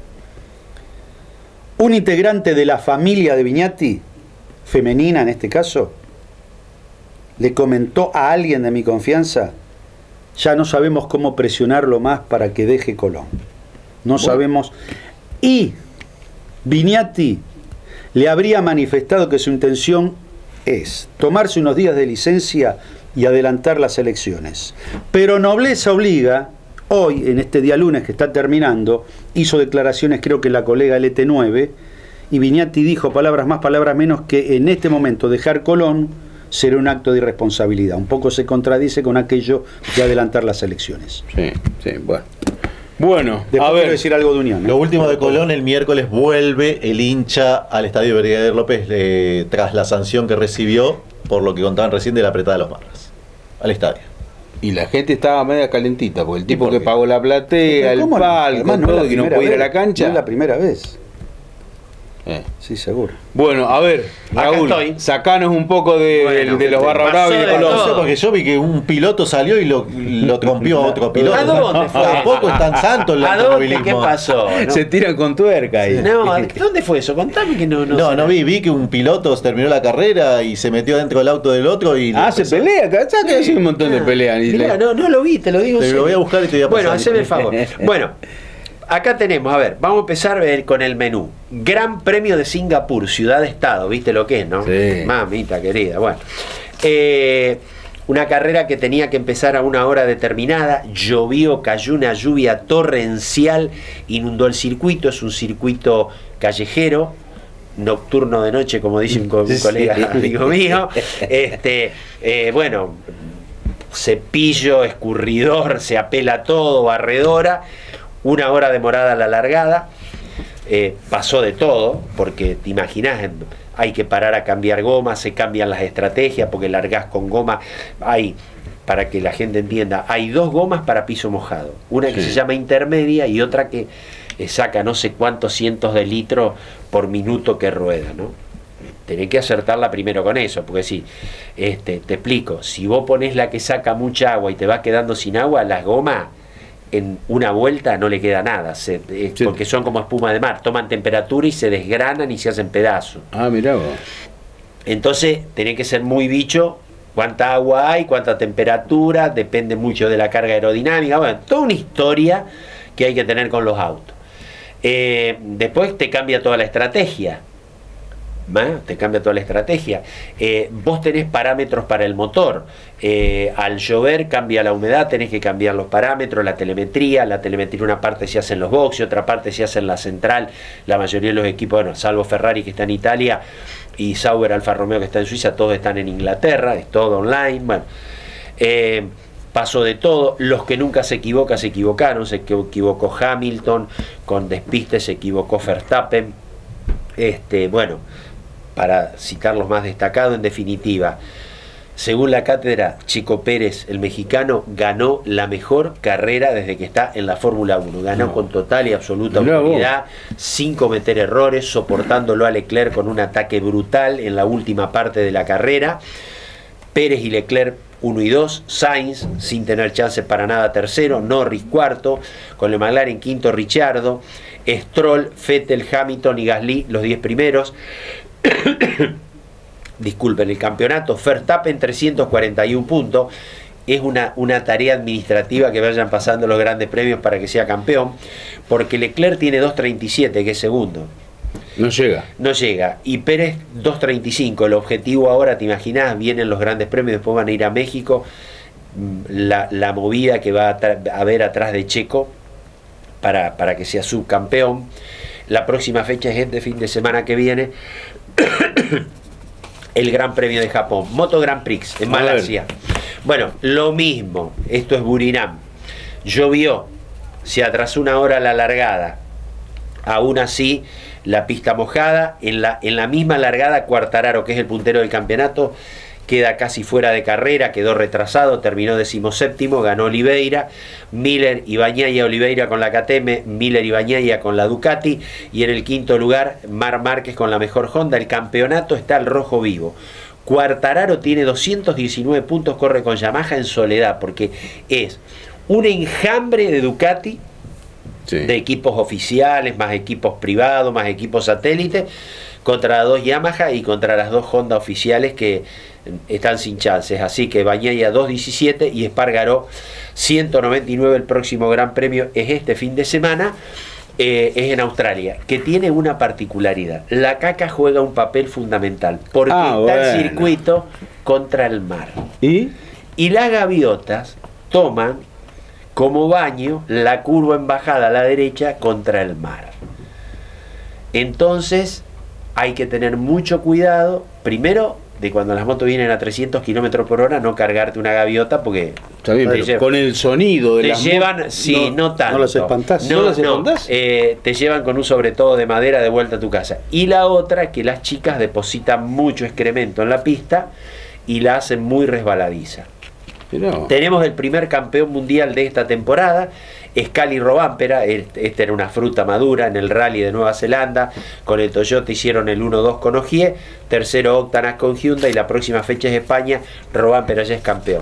Un integrante de la familia de Viñati, femenina en este caso, le comentó a alguien de mi confianza, ya no sabemos cómo presionarlo más para que deje Colón. No sabemos. Y Viñati le habría manifestado que su intención es tomarse unos días de licencia y adelantar las elecciones. Pero nobleza obliga, hoy, en este día lunes que está terminando, hizo declaraciones, creo que la colega L T nueve, y Viñati dijo, palabras más, palabras menos, que en este momento dejar Colón será un acto de irresponsabilidad. Un poco se contradice con aquello de adelantar las elecciones. Sí, sí, bueno. Bueno, Después a quiero ver. decir algo de Unión, ¿eh? Lo último de Colón, el miércoles vuelve el hincha al estadio Brigadier López eh, tras la sanción que recibió por lo que contaban recién de la apretada de los Marras. Al estadio. Y la gente estaba media calentita, porque el tipo por que qué? pagó la platea, el ¿Cómo no? palco, Además, no es todo, la y no primera puede ir a vez. la cancha. No es la primera vez. Eh. Sí, seguro. Bueno, a ver, Acá Raúl, estoy. sacanos un poco de, Bueno, de los barra pasó bravos y de de Colón. todo. No sé, porque yo vi que un piloto salió y lo, lo trompió a otro piloto. ¿A dónde fue? Tampoco es tan santo el ¿A dónde? automovilismo. ¿Qué pasó? No, Se tiran con tuerca ahí. no, ¿dónde fue eso? Contame que no... No, No, sé no vi, vi que un piloto terminó la carrera y se metió dentro del auto del otro y... Ah, se pelea, acá que hay un montón de peleas. y Mirá, le- no, no lo vi, te lo digo. Te en lo voy a serio. buscar y te voy a Bueno, pasar. haceme el favor. Bueno, acá tenemos, a ver, vamos a empezar eh, con el menú. Gran Premio de Singapur, ciudad-estado, ¿viste lo que es, no? Sí. Mamita querida, bueno. Eh, una carrera que tenía que empezar a una hora determinada, llovió, cayó una lluvia torrencial, inundó el circuito, es un circuito callejero, nocturno de noche, como dice un, co- un colega amigo mío. Este, eh, bueno, cepillo, escurridor, se apela todo, barredora, una hora demorada la largada, eh, pasó de todo, porque te imaginas, hay que parar a cambiar gomas, se cambian las estrategias, porque largás con goma, hay, para que la gente entienda, hay dos gomas para piso mojado, una que Sí. se llama intermedia y otra que eh, saca no sé cuántos cientos de litros por minuto que rueda, ¿no? Tenés que acertarla primero con eso, porque si, este, te explico, si vos pones la que saca mucha agua y te vas quedando sin agua, las gomas en una vuelta no le queda nada, se- eh, Sí. porque son como espuma de mar, toman temperatura y se desgranan y se hacen pedazos. Ah, mirá vos. Entonces tenés que ser muy bicho, cuánta agua hay, cuánta temperatura, depende mucho de la carga aerodinámica, bueno, toda una historia que hay que tener con los autos. Eh, después te cambia toda la estrategia. ¿Va? Te cambia toda la estrategia. Eh, vos tenés parámetros para el motor. Eh, al llover cambia la humedad, tenés que cambiar los parámetros, la telemetría. La telemetría, una parte se hace en los boxes, otra parte se hace en la central. La mayoría de los equipos, bueno, salvo Ferrari que está en Italia y Sauber Alfa Romeo que está en Suiza, todos están en Inglaterra, es todo online. Bueno, eh, pasó de todo. Los que nunca se equivocan, se equivocaron. Se equivocó Hamilton, con despiste se equivocó Verstappen. Este, bueno, para citar los más destacados, en definitiva, según la cátedra, Chico Pérez, el mexicano, ganó la mejor carrera desde que está en la Fórmula uno. Ganó No. con total y absoluta Mirá vos. autoridad, sin cometer errores, soportándolo a Leclerc con un ataque brutal en la última parte de la carrera. Pérez y Leclerc uno y dos, Sainz sin tener chance para nada tercero, Norris cuarto, con el McLaren quinto Ricciardo, Stroll, Vettel, Hamilton y Gasly los diez primeros. disculpen, el campeonato, Verstappen trescientos cuarenta y uno puntos. Es una, una tarea administrativa que vayan pasando los grandes premios para que sea campeón, porque Leclerc tiene dos treinta y siete, que es segundo. No llega. No llega. Y Pérez dos treinta y cinco. El objetivo ahora, te imaginás, vienen los grandes premios, después van a ir a México. La, la movida que va a haber atrás de Checo para, para que sea subcampeón. La próxima fecha es este fin de semana que viene. El Gran Premio de Japón. Moto Grand Prix en Malasia. Bueno, lo mismo. Esto es Burinam. Llovió. Se atrasó una hora la largada. Aún así, la pista mojada. En la, en la misma largada, Quartararo, que es el puntero del campeonato, queda casi fuera de carrera, quedó retrasado, terminó decimoséptimo, ganó Oliveira, Miller y Bagnaia. Oliveira con la K T M, Miller y Bagnaia con la Ducati, y en el quinto lugar, Marc Márquez con la mejor Honda. El campeonato está al rojo vivo. Quartararo tiene doscientos diecinueve puntos, corre con Yamaha en soledad, porque es un enjambre de Ducati, sí, de equipos oficiales, más equipos privados, más equipos satélites, contra las dos Yamaha y contra las dos Honda oficiales que están sin chances. Así que Bagnaia dos diecisiete y Espargaró ciento noventa y nueve. El próximo Gran Premio es este fin de semana. Eh, es en Australia, que tiene una particularidad. La caca juega un papel fundamental, porque ah, está bueno. el circuito contra el mar. ¿Y? Y las gaviotas toman como baño la curva en bajada a la derecha contra el mar. Entonces hay que tener mucho cuidado, primero, de cuando las motos vienen a trescientos kilómetros por hora, no cargarte una gaviota, porque está bien, pero llevan, con el sonido de te las llevan, sí, no, no tanto. ¿No las espantás? No, ¿No las no, espantás? eh, te llevan con un sobre todo de madera de vuelta a tu casa. Y la otra, que las chicas depositan mucho excremento en la pista y la hacen muy resbaladiza. Pero... Tenemos el primer campeón mundial de esta temporada, Scali Rovanpera. Esta era una fruta madura en el rally de Nueva Zelanda. Con el Toyota hicieron el uno dos con Ogier, tercero Octanas con Hyundai, y la próxima fecha es España. Rovanpera ya es campeón.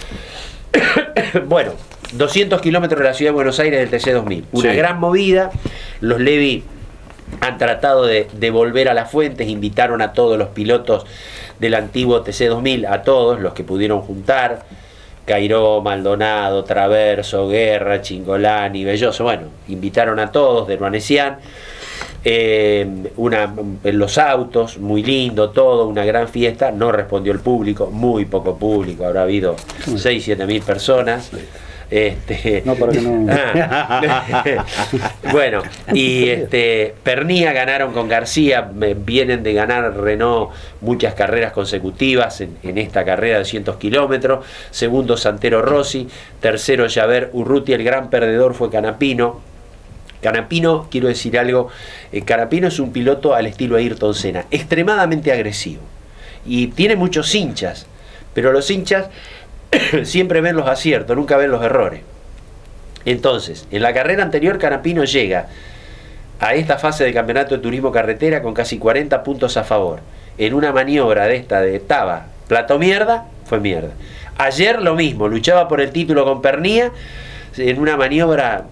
Bueno, doscientos kilómetros de la ciudad de Buenos Aires del T C dos mil. Una sí. gran movida. Los Levi han tratado de, de volver a las fuentes, invitaron a todos los pilotos del antiguo T C dos mil, a todos los que pudieron juntar. Cairó, Maldonado, Traverso, Guerra, Chingolani, Belloso, bueno, invitaron a todos, de Ruanesian, eh, una, en los autos, muy lindo todo, una gran fiesta. No respondió el público, muy poco público, habrá habido seis, siete mil personas. Este, no, para que no. Ah, bueno, y este, Pernía ganaron con García, vienen de ganar Renault muchas carreras consecutivas en, en esta carrera de doscientos kilómetros. Segundo Santero Rossi, tercero Javert Urruti. El gran perdedor fue Canapino. Canapino, quiero decir algo, eh, Canapino es un piloto al estilo Ayrton Senna, extremadamente agresivo, y tiene muchos hinchas, pero los hinchas siempre ven los aciertos, nunca ven los errores. Entonces, en la carrera anterior, Canapino llega a esta fase del campeonato de turismo carretera con casi cuarenta puntos a favor. En una maniobra de esta de Taba, plato mierda, fue mierda. Ayer lo mismo, luchaba por el título con Pernía, en una maniobra.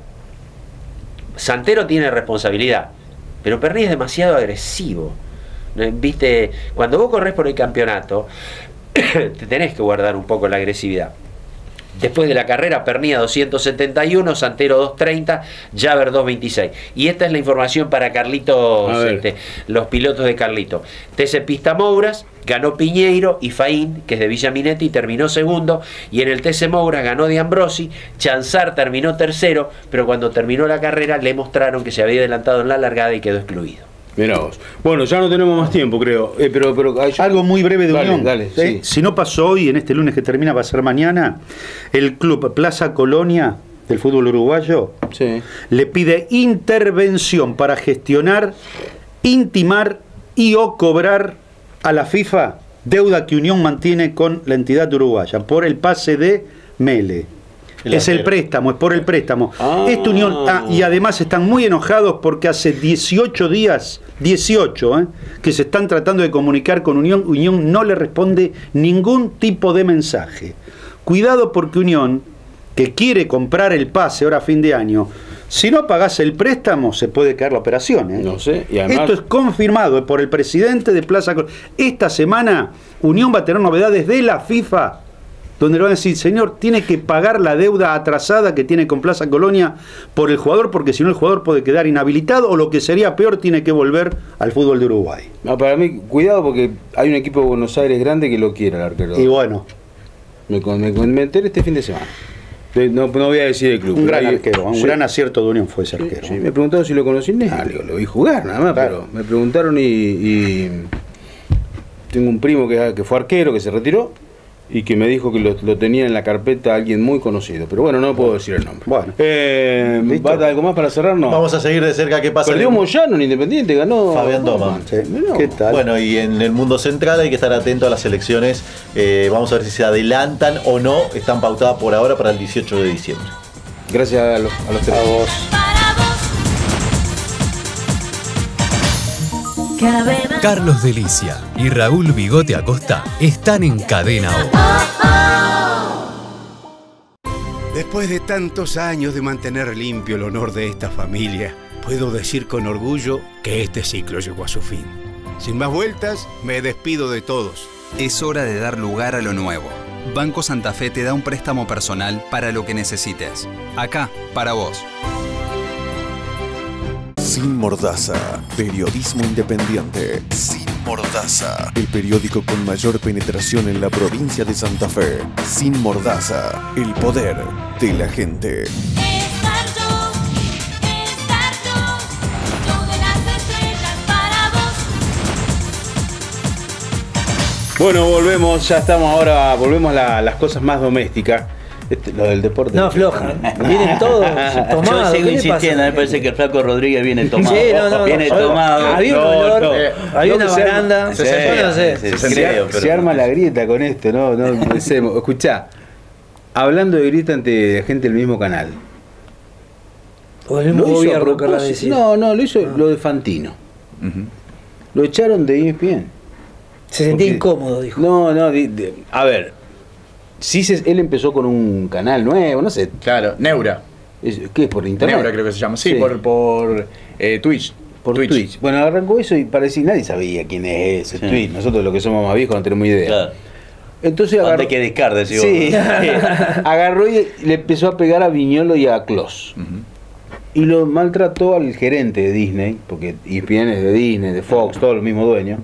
Santero tiene responsabilidad, pero Pernía es demasiado agresivo. Viste, cuando vos corres por el campeonato, te tenés que guardar un poco la agresividad. Después de la carrera, Pernía doscientos setenta y uno, Santero doscientos treinta, Javert doscientos veintiséis. Y esta es la información para Carlitos, este, los pilotos de Carlito. T C Pista Mouras ganó Piñeiro y Faín, que es de Villa Minetti, terminó segundo. Y en el T C Mouras ganó De Ambrosi, Chanzar terminó tercero, pero cuando terminó la carrera le mostraron que se había adelantado en la largada y quedó excluido. Mirá vos. Bueno, ya no tenemos más tiempo, creo. Eh, pero, pero hay... Algo muy breve de dale, Unión. Dale, ¿sí? Si no pasó hoy, en este lunes que termina, va a ser mañana, el club Plaza Colonia del fútbol uruguayo sí. le pide intervención para gestionar, intimar y o cobrar a la FIFA deuda que Unión mantiene con la entidad uruguaya por el pase de Mele. El es el préstamo, es por el préstamo. Ah. Esta Unión, ah, y además están muy enojados porque hace dieciocho días, dieciocho, eh, que se están tratando de comunicar con Unión. Unión no le responde ningún tipo de mensaje. Cuidado, porque Unión, que quiere comprar el pase ahora a fin de año, Si no pagás el préstamo, se puede caer la operación. ¿eh? No sé. Y además, esto es confirmado por el presidente de Plaza Colonia. Esta semana, Unión va a tener novedades de la FIFA, donde le van a decir, señor, tiene que pagar la deuda atrasada que tiene con Plaza Colonia por el jugador, porque si no el jugador puede quedar inhabilitado, o lo que sería peor, tiene que volver al fútbol de Uruguay. no, para mí, cuidado, porque hay un equipo de Buenos Aires grande que lo quiere el arquero. Y bueno, Me, me, me enteré este fin de semana. No, no voy a decir el club. un gran ahí, arquero, un sí, gran acierto de Unión fue ese arquero. Sí, me preguntaron si lo conocí. Nah, digo, lo vi jugar nada más, Claro. pero me preguntaron y, y tengo un primo que, que fue arquero, que se retiró y que me dijo que lo, lo tenía en la carpeta alguien muy conocido. Pero bueno, no puedo decir el nombre. Bueno. Eh, ¿Listo? ¿va algo más para cerrar? No. Vamos a seguir de cerca qué pasa. Perdió en el- Moyano en Independiente, ganó Fabián Doman. Sí. Mirá. ¿Qué tal? Bueno, y en el mundo central hay que estar atento a las elecciones. Eh, vamos a ver si se adelantan o no. Están pautadas por ahora para el dieciocho de diciembre. Gracias a los, a los tres. A vos. Carlos Delicia y Raúl Bigote Acosta están en Cadena O. Después de tantos años de mantener limpio el honor de esta familia, puedo decir con orgullo que este ciclo llegó a su fin. Sin más vueltas, me despido de todos. Es hora de dar lugar a lo nuevo. Banco Santa Fe te da un préstamo personal para lo que necesites. Acá, para vos. Sin Mordaza, periodismo independiente. Sin Mordaza, el periódico con mayor penetración en la provincia de Santa Fe. Sin Mordaza, el poder de la gente. Bueno, volvemos, ya estamos ahora, volvemos a la- las cosas más domésticas. Este, lo del deporte. No, floja. Vienen todos tomados. Yo sigo ¿Qué le insistiendo, pasa? me parece que el flaco Rodríguez viene tomado. Sí, no, no, viene no. tomado. Había un No, olor, no. eh, había una No, se arma- baranda. Sí, Yo no sé. sí, sí, se, creo, se pero- arma la grieta con esto, ¿no? No empecemos. Escuchá, hablando de grieta ante gente del mismo canal. O el mismo Lo hizo a gobierno, querrá propósito. decir. No, no, lo hizo lo de Fantino. Lo echaron de E S P N. Se sentía Porque- incómodo, dijo. No, no, di- de- a ver. Sí, se- él empezó con un canal nuevo, no sé. Claro, Neura. es- ¿Qué es por internet? Neura creo que se llama. Sí, Sí. por, por eh, Twitch. Por Twitch. Bueno, arrancó eso y parecía nadie sabía quién es ese Sí. Twitch. Nosotros los que somos más viejos no tenemos idea. Claro. Entonces agarró, ¿Dónde que descarde, si vos? sí, agarró y le empezó a pegar a Viñolo y a Kloss. Y lo maltrató al gerente de Disney, porque E S P N es de Disney, de Fox, todos los mismos dueños.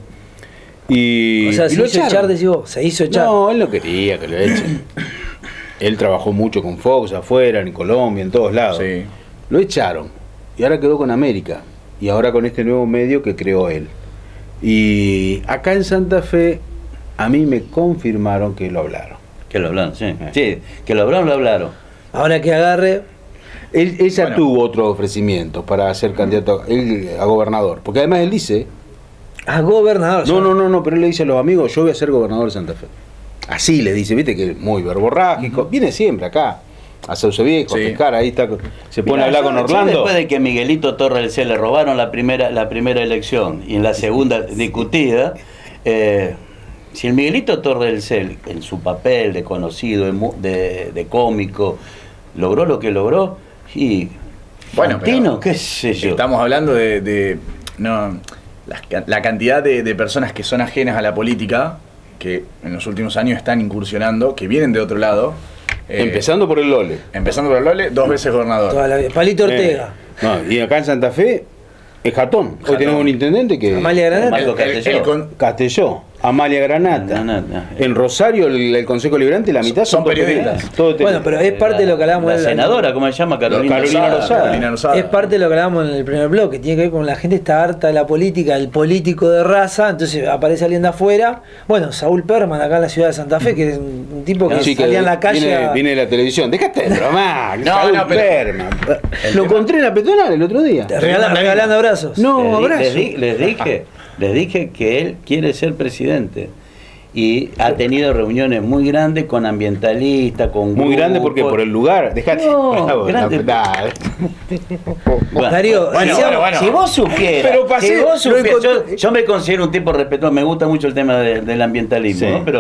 Y, O sea, y se lo hizo echaron. echar, decís vos. Se hizo echar. No, él no quería que lo echen. Él trabajó mucho con Fox afuera, en Colombia, en todos lados. Sí. Lo echaron. Y ahora quedó con América. Y ahora con este nuevo medio que creó él. Y acá en Santa Fe, a mí me confirmaron que lo hablaron. Que lo hablaron, sí. Sí, que lo hablaron, lo hablaron. Ahora que agarre. Él, él ya Bueno. tuvo otro ofrecimiento para ser candidato a, él, a gobernador. Porque además él dice, A gobernador. no, no, no, no, pero él le dice a los amigos, yo voy a ser gobernador de Santa Fe. Así le dice, viste que es muy verborrágico. Viene siempre acá, a Sauce Viejo, Sí. a pescar, ahí está, se pone Mirá, a hablar yo- con yo Orlando. Después de que Miguelito Torres se le robaron la primera, la primera elección y en la segunda discutida, eh, si el Miguelito Torres en su papel de conocido, de, mu- de, de cómico, logró lo que logró, y Bueno, Fantino, pero qué sé yo. Estamos hablando de, de- no, la, la cantidad de, de personas que son ajenas a la política, que en los últimos años están incursionando, que vienen de otro lado. eh, Empezando por el Lole. empezando por el Lole, dos veces gobernador. Toda la vida. Palito Ortega. Eh, no, y acá en Santa Fe es Jatón. Hoy Jatón. tenemos un intendente que Amalia Granata. Marco El- el- Castelló. el con- Castelló, Amalia Granata. Granata. En Rosario, el, el Consejo Liberante, la mitad Son son, todos periodistas. todos Bueno, pero es parte de lo que hablábamos La en la- senadora, ¿cómo se llama? Carolina, Carolina Lozada. Lozada. Carolina Lozada. Es parte de lo que hablábamos en el primer bloque, tiene que ver con la gente está harta de la política, el político de raza, entonces aparece alguien de afuera. Bueno, Saúl Perman acá en la ciudad de Santa Fe, que es un, un tipo que Sí, que salía en la calle. Viene, a- viene de la televisión. Déjate de bromar. No, Saúl no, pero- Perman. Lo encontré en la peatonal el otro día. regala- regalando abrazos. No, les, di- abrazo. les di- les dije, les dije que él quiere ser presidente y ha tenido reuniones muy grandes con ambientalistas, con Muy grande porque grupos. por el lugar. Déjate. No, Bravo, grande. la- la- Bueno, Darío, bueno, si- bueno, bueno. Si vos supieras, Pero pasé- si vos lo supieras- encontré- yo, yo me considero un tipo respetuoso, me gusta mucho el tema de- del ambientalismo, Sí. ¿no? Pero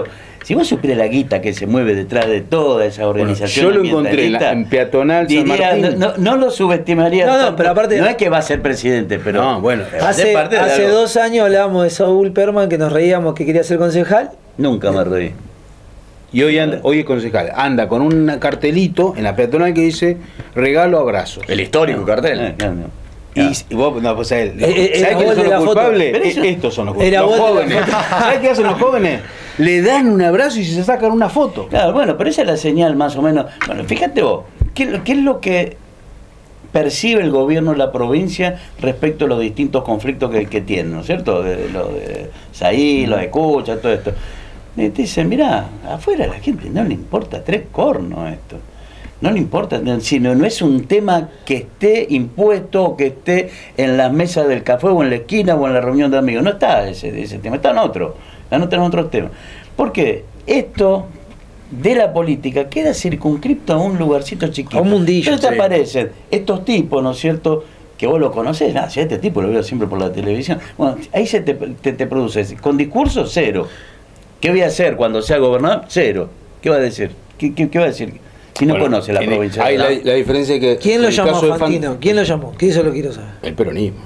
Si vos supieras la guita que se mueve detrás de toda esa organización, bueno, yo lo encontré en, la, en Peatonal San diría, Martín. No, no lo subestimaría. No, no, tanto. pero aparte. No es que va a ser presidente, pero. No, bueno. Hace, hace dos años hablábamos de Saúl Perman, que nos reíamos que quería ser concejal. Nunca me reí. Y hoy, anda, hoy es concejal. Anda con un cartelito en la Peatonal que dice regalo abrazo. El histórico no, cartel. No, no, no. Y, y vos, no, pues, ¿sabés eh, eh, quiénes son los culpables? Eso, Estos son los culpables. Los jóvenes. ¿Sabés qué hacen los jóvenes? Le dan un abrazo y se sacan una foto. Claro, bueno, pero esa es la señal más o menos. Bueno, fíjate vos, ¿qué, qué es lo que percibe el gobierno de la provincia respecto a los distintos conflictos que, que tiene, ¿no es cierto? De, lo de Saí, los escucha, todo esto. Y te dicen, mirá, afuera a la gente no le importa tres cornos esto. No le importa, sino no es un tema que esté impuesto o que esté en las mesas del café o en la esquina o en la reunión de amigos. No está ese, ese tema, está en otro. No tenemos otros temas. Porque esto de la política queda circunscripto a un lugarcito chiquito. A un mundillo. Entonces te sí. aparecen estos tipos, ¿no es cierto?, que vos lo conocés. Ah, si este tipo lo veo siempre por la televisión. Bueno, ahí se te, te, te produce. Con discurso, cero. ¿Qué voy a hacer cuando sea gobernador? Cero. ¿Qué va a decir? ¿Qué, qué, qué va a decir? Si no bueno, conoce la provincia. Hay la, la diferencia es que... ¿Quién lo llamó, Fantino? Fan... ¿Quién lo llamó? Que eso lo quiero saber. El peronismo.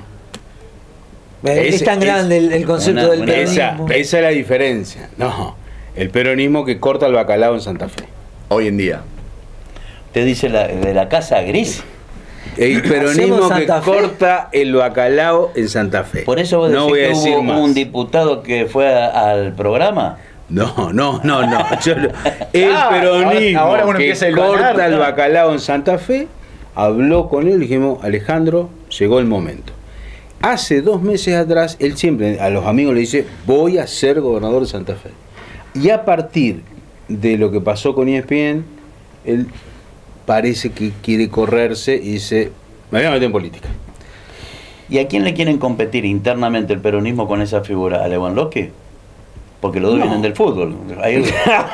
Es, es tan grande es, el, el concepto una, del una, peronismo. Esa, esa es la diferencia. No, el peronismo que corta el bacalao en Santa Fe. Hoy en día. Usted dice la, de la casa gris. El peronismo que corta el bacalao en Santa Fe. Por eso vos decís no voy a que decir hubo más. un diputado que fue a, al programa. No, no, no, no. Yo, el ah, peronismo ahora, ahora que el corta banar, el ¿no? bacalao en Santa Fe, habló con él y dijimos, Alejandro, llegó el momento. Hace dos meses atrás, él siempre a los amigos le dice, voy a ser gobernador de Santa Fe. Y a partir de lo que pasó con E S P N, él parece que quiere correrse y dice, me voy a meter en política. ¿Y a quién le quieren competir internamente el peronismo con esa figura? ¿A Lewandowski? Porque los dos no. vienen del fútbol. Ahí lo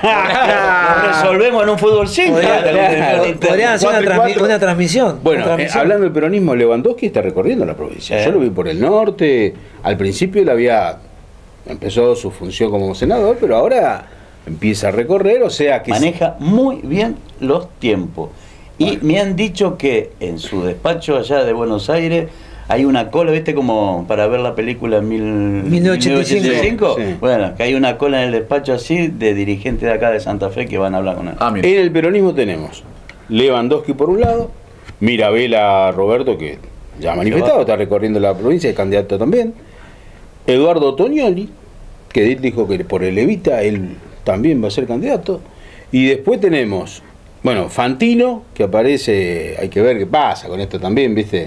resolvemos en un fútbol cinco. Podrían hacer una, transmi una transmisión. Bueno, una transmisión. Eh, hablando del peronismo, Lewandowski está recorriendo la provincia. Eh. Yo lo vi por el norte. Al principio él había empezó su función como senador, pero ahora empieza a recorrer, o sea que... Maneja muy bien los tiempos. Y bueno. me han dicho que en su despacho allá de Buenos Aires hay una cola, ¿viste? Como para ver la película mil novecientos ochenta y cinco. Sí. Bueno, que hay una cola en el despacho así de dirigentes de acá de Santa Fe que van a hablar con él. Ah, en el peronismo tenemos Lewandowski por un lado, Mirabella Roberto, que ya ha manifestado, está recorriendo la provincia, es candidato también, Eduardo Tognoli, que él dijo que por el Evita él también va a ser candidato, y después tenemos, bueno, Fantino, que aparece, hay que ver qué pasa con esto también, ¿viste?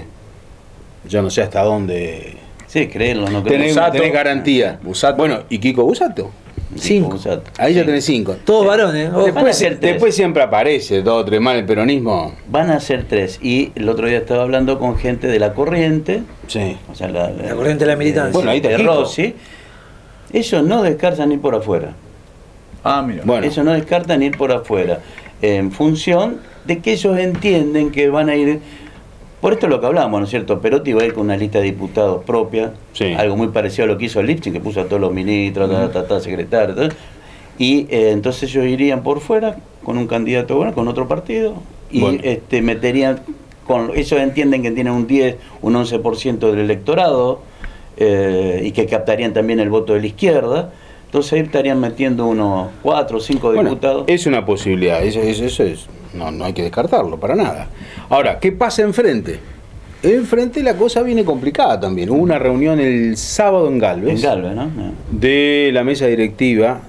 Yo no sé hasta dónde. Sí, creerlo, no creerlo. Tenés, tenés garantía. Busato. Bueno, ¿y Kiko Busato? Cinco. Busato. Ahí sí. ya tenés cinco. Todos varones. Oh, después, después siempre aparece dos o tres más el peronismo. Van a ser tres. Y el otro día estaba hablando con gente de la corriente. Sí. O sea, la, la, la corriente de la militancia. Bueno, ahí está de Rossi. Ellos no descartan ir por afuera. Ah, mira. Bueno. Ellos no descartan ir por afuera. En función de que ellos entienden que van a ir. Por esto es lo que hablamos, ¿no es cierto? Perotti va a ir con una lista de diputados propia, sí. Algo muy parecido a lo que hizo Lipschitz, que puso a todos los ministros, uh-huh. ta, ta, ta, secretarios, ta, y eh, entonces ellos irían por fuera con un candidato bueno, con otro partido, y bueno. este meterían, con ellos entienden que tienen un diez, un once por ciento del electorado, eh, y que captarían también el voto de la izquierda. Entonces ahí estarían metiendo unos cuatro o cinco bueno, diputados. Es una posibilidad, eso, eso, eso es, no, no hay que descartarlo para nada. Ahora, ¿qué pasa enfrente? Enfrente la cosa viene complicada también. Hubo una reunión el sábado en Galvez, en Galvez, ¿no? De la mesa directiva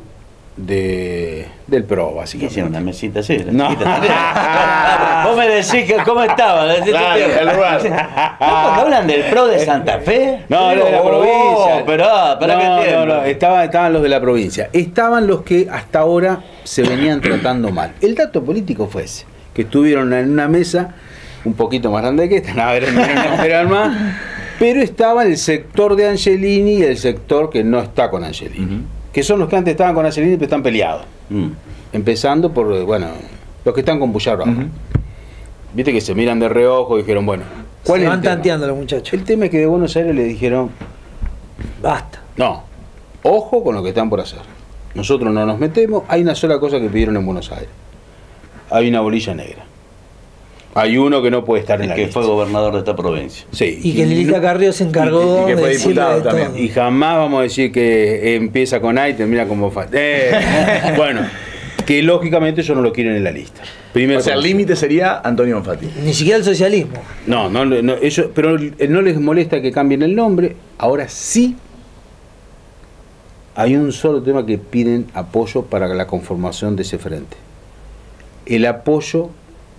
de, del P R O, básicamente. ¿Qué hicieron? Una mesita así. No. Vos me decís que cómo estaba. Claro, el lugar. ¿No hablan del P R O de Santa Fe? No, los de la provincia. Oh, pero, pero no, que no, no, estaban, estaban los de la provincia. Estaban los que hasta ahora se venían tratando mal. El dato político fue ese, que estuvieron en una mesa un poquito más grande que esta, no, no, no esperan más, pero estaba el sector de Angelini y el sector que no está con Angelini. Uh-huh. Que son los que antes estaban con Angelini pero están peleados. Mm. Empezando por, bueno, los que están con Puyaro. Uh-huh. Viste que se miran de reojo y dijeron, bueno, ¿cuál se es van el tema? tanteando los muchachos. El tema es que de Buenos Aires le dijeron, basta. No, ojo con lo que están por hacer. nosotros no nos metemos. Hay una sola cosa que pidieron en Buenos Aires. Hay una bolilla negra. Hay uno que no puede estar en el la que lista. fue gobernador de esta provincia. Sí. Y que Lilita Carrió se encargó y, y que fue de diputado decirle de también. Y jamás vamos a decir que empieza con A y termina con Moffat. Eh, bueno, que lógicamente ellos no lo quieren en la lista. Primero o sea, el límite sería Antonio Bonfatti. Ni siquiera el socialismo. No, no, no ellos, pero no les molesta que cambien el nombre. Ahora sí hay un solo tema que piden apoyo para la conformación de ese frente. El apoyo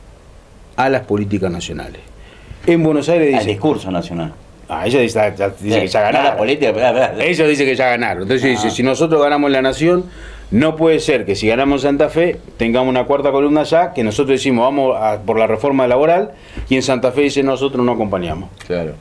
a las políticas nacionales. En Buenos Aires dice... Al discurso nacional. Ah, ellos dicen, ya, dice sí, que ya ganaron. La política, bla, bla, bla. Ellos dicen que ya ganaron. Entonces ah. dice, si nosotros ganamos la nación, no puede ser que si ganamos Santa Fe, tengamos una cuarta columna allá, que nosotros decimos vamos a, por la reforma laboral, y en Santa Fe dice nosotros no acompañamos. Claro.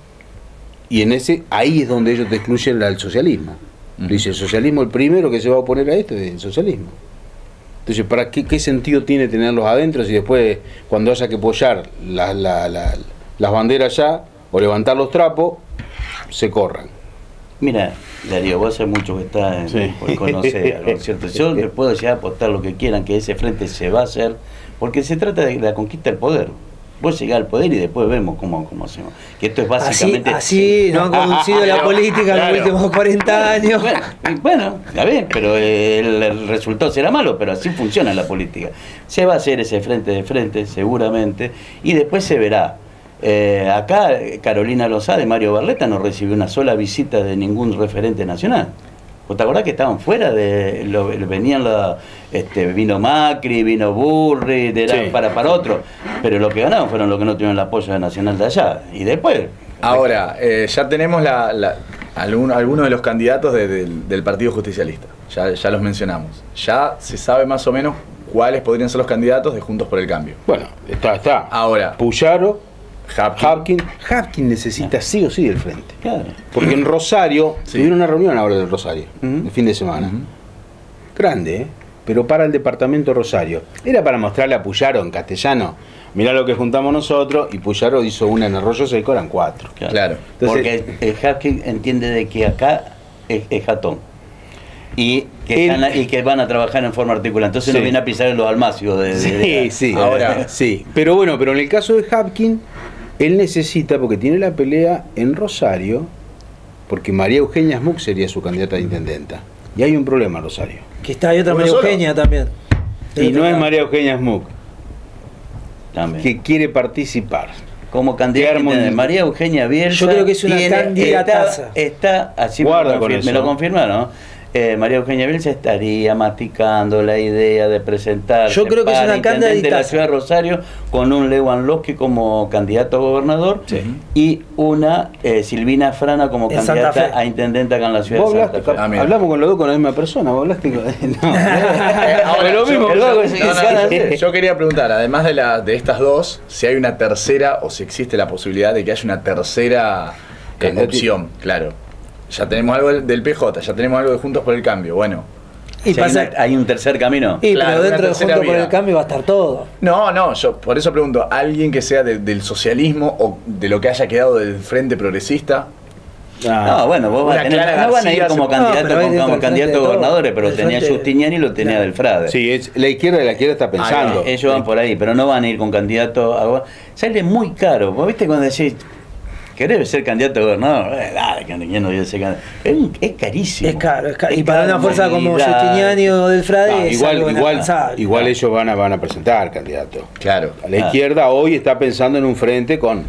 Y en ese, ahí es donde ellos te excluyen al socialismo. Uh-huh. Dice, el socialismo el primero que se va a oponer a esto es el socialismo. Entonces, ¿para qué, qué sentido tiene tenerlos adentro si después, cuando haya que apoyar la, la, la, las banderas ya o levantar los trapos, se corran? Mira, Darío, vos hace mucho que estás en, sí. conocer, ¿no es cierto? Yo les puedo ya apostar lo que quieran, que ese frente se va a hacer, porque se trata de la conquista del poder. Vos llegás al poder y después vemos cómo, cómo hacemos. Que esto es básicamente... Así, así no han conducido la política claro. en los últimos cuarenta años. Bueno, bueno, a ver, pero el, el resultado será malo, pero así funciona la política. Se va a hacer ese frente de frente, seguramente, y después se verá. Eh, acá Carolina Lozada de Mario Barletta no recibió una sola visita de ningún referente nacional. ¿Vos te acordás que estaban fuera de lo, venían la, este, vino Macri, vino Burri, de sí. para para otro, pero lo que ganaron fueron los que no tuvieron el apoyo nacional de allá y después. Ahora eh, ya tenemos la, la, algún, algunos de los candidatos de, de, del Partido Justicialista, ya, ya los mencionamos, ya se sabe más o menos cuáles podrían ser los candidatos de Juntos por el Cambio. Bueno, está, está. Ahora, Puyaro, Hapkin. Hapkin necesita sí o sí del frente. Claro. Porque en Rosario, sí. tuvieron una reunión ahora del Rosario, uh-huh. el fin de semana. Uh-huh. Grande, ¿eh? Pero para el departamento Rosario. Era para mostrarle a Puyaro en castellano, mirá lo que juntamos nosotros, y Puyaro hizo una en Arroyo Seco, eran cuatro. Claro. claro. Entonces, porque el Hapkin entiende de que acá es, es jatón. Y que, el, están, y que van a trabajar en forma articulada. Entonces sí. no viene a pisar en los almacios. De, sí, de, de sí. Ahora, sí. Pero bueno, pero en el caso de Hapkin, él necesita, porque tiene la pelea en Rosario, porque María Eugenia Smuck sería su candidata a intendenta. Y hay un problema en Rosario. Que está, hay otra María solo? Eugenia también. Y no es María Eugenia Smuck, también. que quiere participar. Como candidata de María Eugenia Bielsa. Yo creo que es una candidata. Está, está así Guarda me, con confir, eso. me lo confirmaron. Eh, María Eugenia Bielsa estaría masticando la idea de presentarse Yo creo que para es una candidata de la ciudad de Rosario con un Lewandowski como candidato a gobernador sí. y una eh, Silvina Frana como en candidata a intendenta acá en la ciudad ¿Vos de Santa hablaste, Fe. Ah, hablamos con los dos con la misma persona, vos hablaste con... No. Ahora, lo mismo. Yo, yo, no, no, yo quería preguntar, además de, la, de estas dos, si hay una tercera o si existe la posibilidad de que haya una tercera eh, opción, claro. Ya tenemos algo del P J, ya tenemos algo de Juntos por el Cambio, bueno. Y si pasa, hay, una, hay un tercer camino. Y claro, pero dentro de Juntos por el Cambio va a estar todo. No, no, yo por eso pregunto, ¿alguien que sea de, del socialismo o de lo que haya quedado del Frente Progresista? Ah, no, bueno, vos vas a tener, no van a ir como candidato no, como, como candidato a gobernadores, pero tenía Justiniani y lo tenía claro. del Frade. Sí, es, la izquierda de la izquierda está pensando. Ay, ellos van por ahí, pero no van a ir con candidato a... Sale muy caro, vos viste cuando decís... ¿Querés ser candidato a gobernador? Eh, dale, que no voy a ser candidato. Es, es carísimo. Es caro, es caro. Y para una fuerza como Justiniani o del Frade ah, es igual, algo igual, igual claro. ellos van a, van a presentar candidato. Claro. La ah. izquierda hoy está pensando en un frente con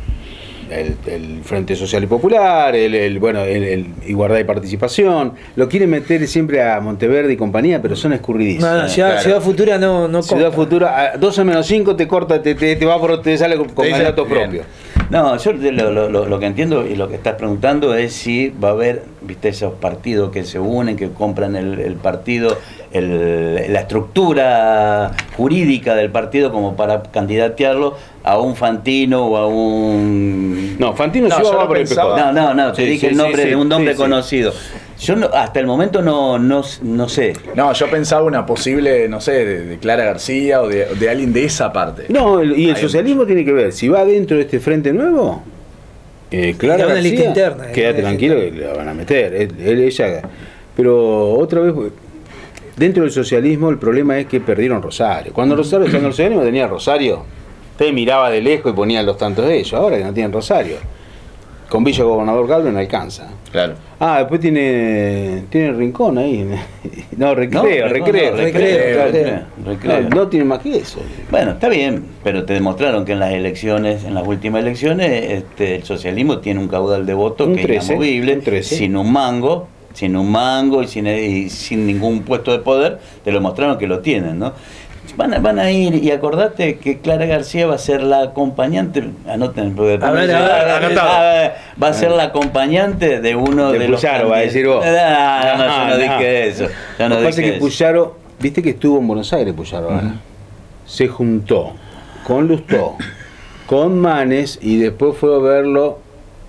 el, el Frente Social y Popular, el, el bueno, el, el Igualdad y Participación. Lo quieren meter siempre a Monteverde y compañía, pero son escurridísimos. No, no, Ciudad, claro. Ciudad Futura no, no Ciudad compra. Futura, a doce menos cinco te corta, te, te, te va por, te sale con, con candidato propio. No, yo lo, lo, lo que entiendo y lo que estás preguntando es si va a haber, viste, esos partidos que se unen, que compran el, el partido, el, la estructura jurídica del partido como para candidatearlo a un Fantino o a un... No, Fantino no, sí va por el P J. No, no, no, te sí, dije sí, el nombre sí, de un nombre sí, conocido. Sí. Yo no, hasta el momento no, no, no sé. No, yo pensaba una posible, no sé, de, de Clara García o de, de alguien de esa parte. No, el, y el Hay socialismo un... tiene que ver, si va dentro de este frente nuevo, eh, Clara García, lista interna, quédate tranquilo que la van a meter, él, él, ella. Pero otra vez, dentro del socialismo el problema es que perdieron Rosario. Cuando Rosario, cuando el socialismo tenía Rosario, usted miraba de lejos y ponía los tantos de ellos. Ahora que no tienen Rosario, con Villa Gobernador Galvez no alcanza. Claro. Ah, después tiene tiene Rincón ahí. No, recreo, No, recreo, no, recreo, recreo, claro. recreo, recreo. No, no tiene más que eso. Bueno, está bien, pero te demostraron que en las elecciones, en las últimas elecciones, este, el socialismo tiene un caudal de votos Un que es trece, inamovible, un trece. sin un mango, sin un mango y sin, y sin ningún puesto de poder, te lo mostraron que lo tienen, ¿no? Van a, van a ir, y acordate que Clara García va a ser la acompañante, anoten, porque A ver, a ver, ah, anotado. ah, va a ser la acompañante de uno de, De los Puyaro, va a decir vos. No, no, no, yo no No, dije eso. Yo no Lo que pasa dije es que eso. Puyaro, viste que estuvo en Buenos Aires Puyaro ahora. Se juntó con Lustó, con Manes y después fue a verlo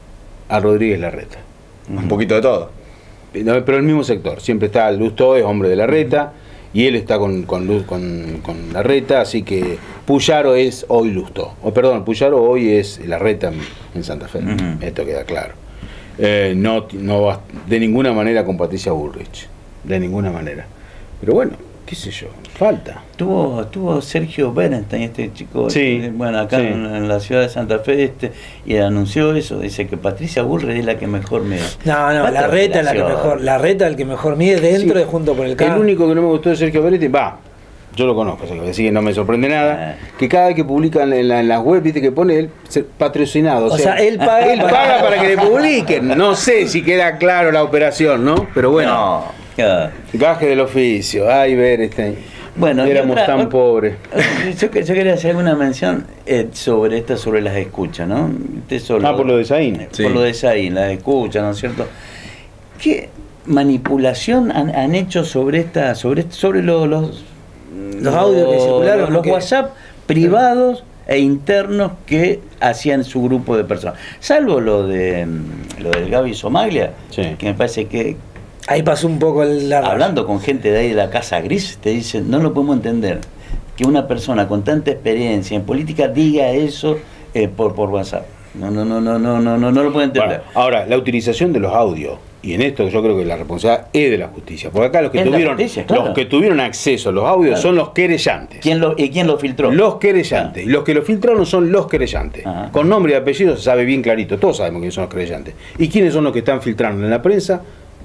a Rodríguez Larreta. Un poquito de todo. No, pero el mismo sector, siempre está Lustó, es hombre de Larreta, y él está con, con, Luz- con, con Larreta, así que Puyaro es hoy Lustó. O perdón, Puyaro hoy es Larreta en, en Santa Fe. Ujú. Esto queda claro. Eh, no, no va de ninguna manera con Patricia Bullrich. De ninguna manera. Pero bueno, qué sé yo, falta. Tuvo, tuvo Sergio Berenstein, este chico, Sí, este, bueno, acá sí. en, en la ciudad de Santa Fe, este, y anunció eso, dice que Patricia Bullrich es la que mejor me... No, no, la reta es la que mejor, la reta el que mejor mide dentro Sí. de junto por el El campo. único que no me gustó de Sergio Beretti, va, yo lo conozco, así que no me sorprende nada, que cada vez que publican en, la, en las web, viste que pone él ser patrocinado. O, O sea, él paga él para- paga para que le publiquen. No sé si queda claro la operación, ¿no? Pero bueno, No, claro. gaje del oficio, ay, Berenstein. Bueno, y éramos otra- tan otra- pobres. Yo, que- yo quería hacer una mención eh, sobre esto, sobre las escuchas, ¿no? Usted solo- Ah, por lo de Saín. Por Sí. lo de Saín, las escuchas, ¿no es cierto? ¿Qué manipulación han, han hecho sobre esta, sobre este- sobre los los, Los audios que circularon, los, los que- WhatsApp privados e internos que hacían su grupo de personas? Salvo lo de mm, lo del Gaby Somaglia, Sí. que me parece que Ahí pasó un poco el la hablando con gente de ahí de la Casa Gris, te dicen, no lo podemos entender, que una persona con tanta experiencia en política diga eso eh, por, por WhatsApp. No, no, no, no, no, no, no, no lo puedo entender. Bueno, ahora, la utilización de los audios, y en esto yo creo que la responsabilidad es de la justicia, porque acá los que Es la tuvieron justicia, claro. los que tuvieron acceso a los audios Claro. son los querellantes. ¿Quién lo, ¿Y quién lo filtró? Los querellantes. Y los que lo filtraron son los querellantes. Ajá. Con nombre y apellido se sabe bien clarito. Todos sabemos quiénes son los querellantes. ¿Y quiénes son los que están filtrando en la prensa?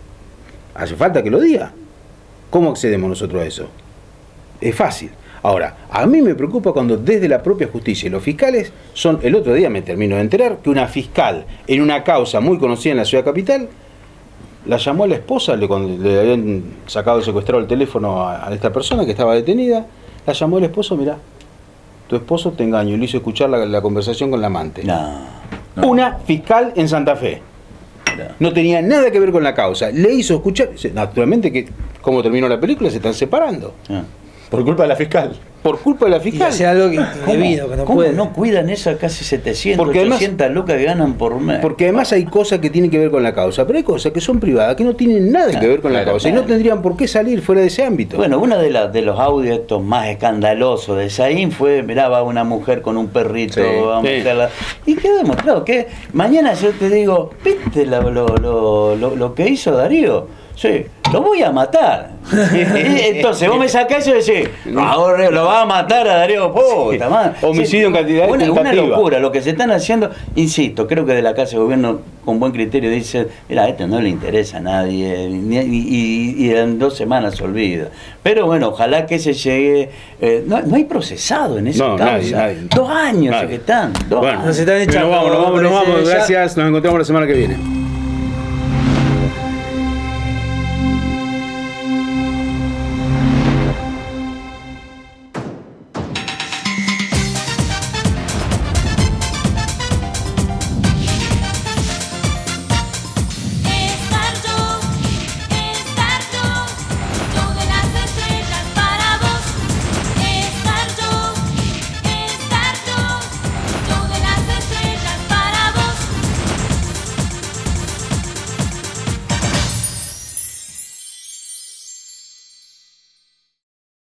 Hace falta que lo diga. ¿Cómo accedemos nosotros a eso? Es fácil. Ahora, a mí me preocupa cuando desde la propia justicia y los fiscales son, el otro día me termino de enterar, que una fiscal en una causa muy conocida en la ciudad capital, la llamó a la esposa, le, cuando le habían sacado y secuestrado el teléfono a, a esta persona que estaba detenida, la llamó al esposo, mirá, tu esposo te engañó, y le hizo escuchar la, la conversación con la amante. No, No. Una fiscal en Santa Fe. No tenía nada que ver con la causa. Le hizo escuchar, naturalmente que como terminó la película se están separando. no. Por culpa de la fiscal. Por culpa de la y fiscal. hace algo que ¿Cómo, indebido, que no cómo puede. no cuidan esas casi setecientas, Porque además- ochocientas lucas que ganan por mes? Porque además hay cosas que tienen que ver con la causa, pero hay cosas que son privadas, que no tienen nada que ver con la Claro, causa y claro. no tendrían por qué salir fuera de ese ámbito. Bueno, uno de, la- de los audios estos más escandalosos de Saín fue, mirá, va una mujer con un perrito, Sí, va a sí. meterla. Y quedó demostrado que mañana yo te digo, ¿viste lo, lo, lo, lo- lo que hizo Darío? Sí, lo voy a matar. Entonces vos me sacás eso y decís, ahora lo va a matar a Darío, puta madre. Homicidio en cantidad una, una tentativa. locura lo que se están haciendo. Insisto, creo que de la Casa de Gobierno con buen criterio dice, mira, a esto no le interesa a nadie, ni- y, y- y en dos semanas se olvida. Pero bueno, ojalá que se llegue. eh, no, no hay procesado en esa No, causa. nadie, nadie. Dos años Nadie. que están. Dos Bueno, años. Nos están echando, nos vamos, nos vamos, nos parece, vamos. ya- Gracias, nos encontramos la semana que viene.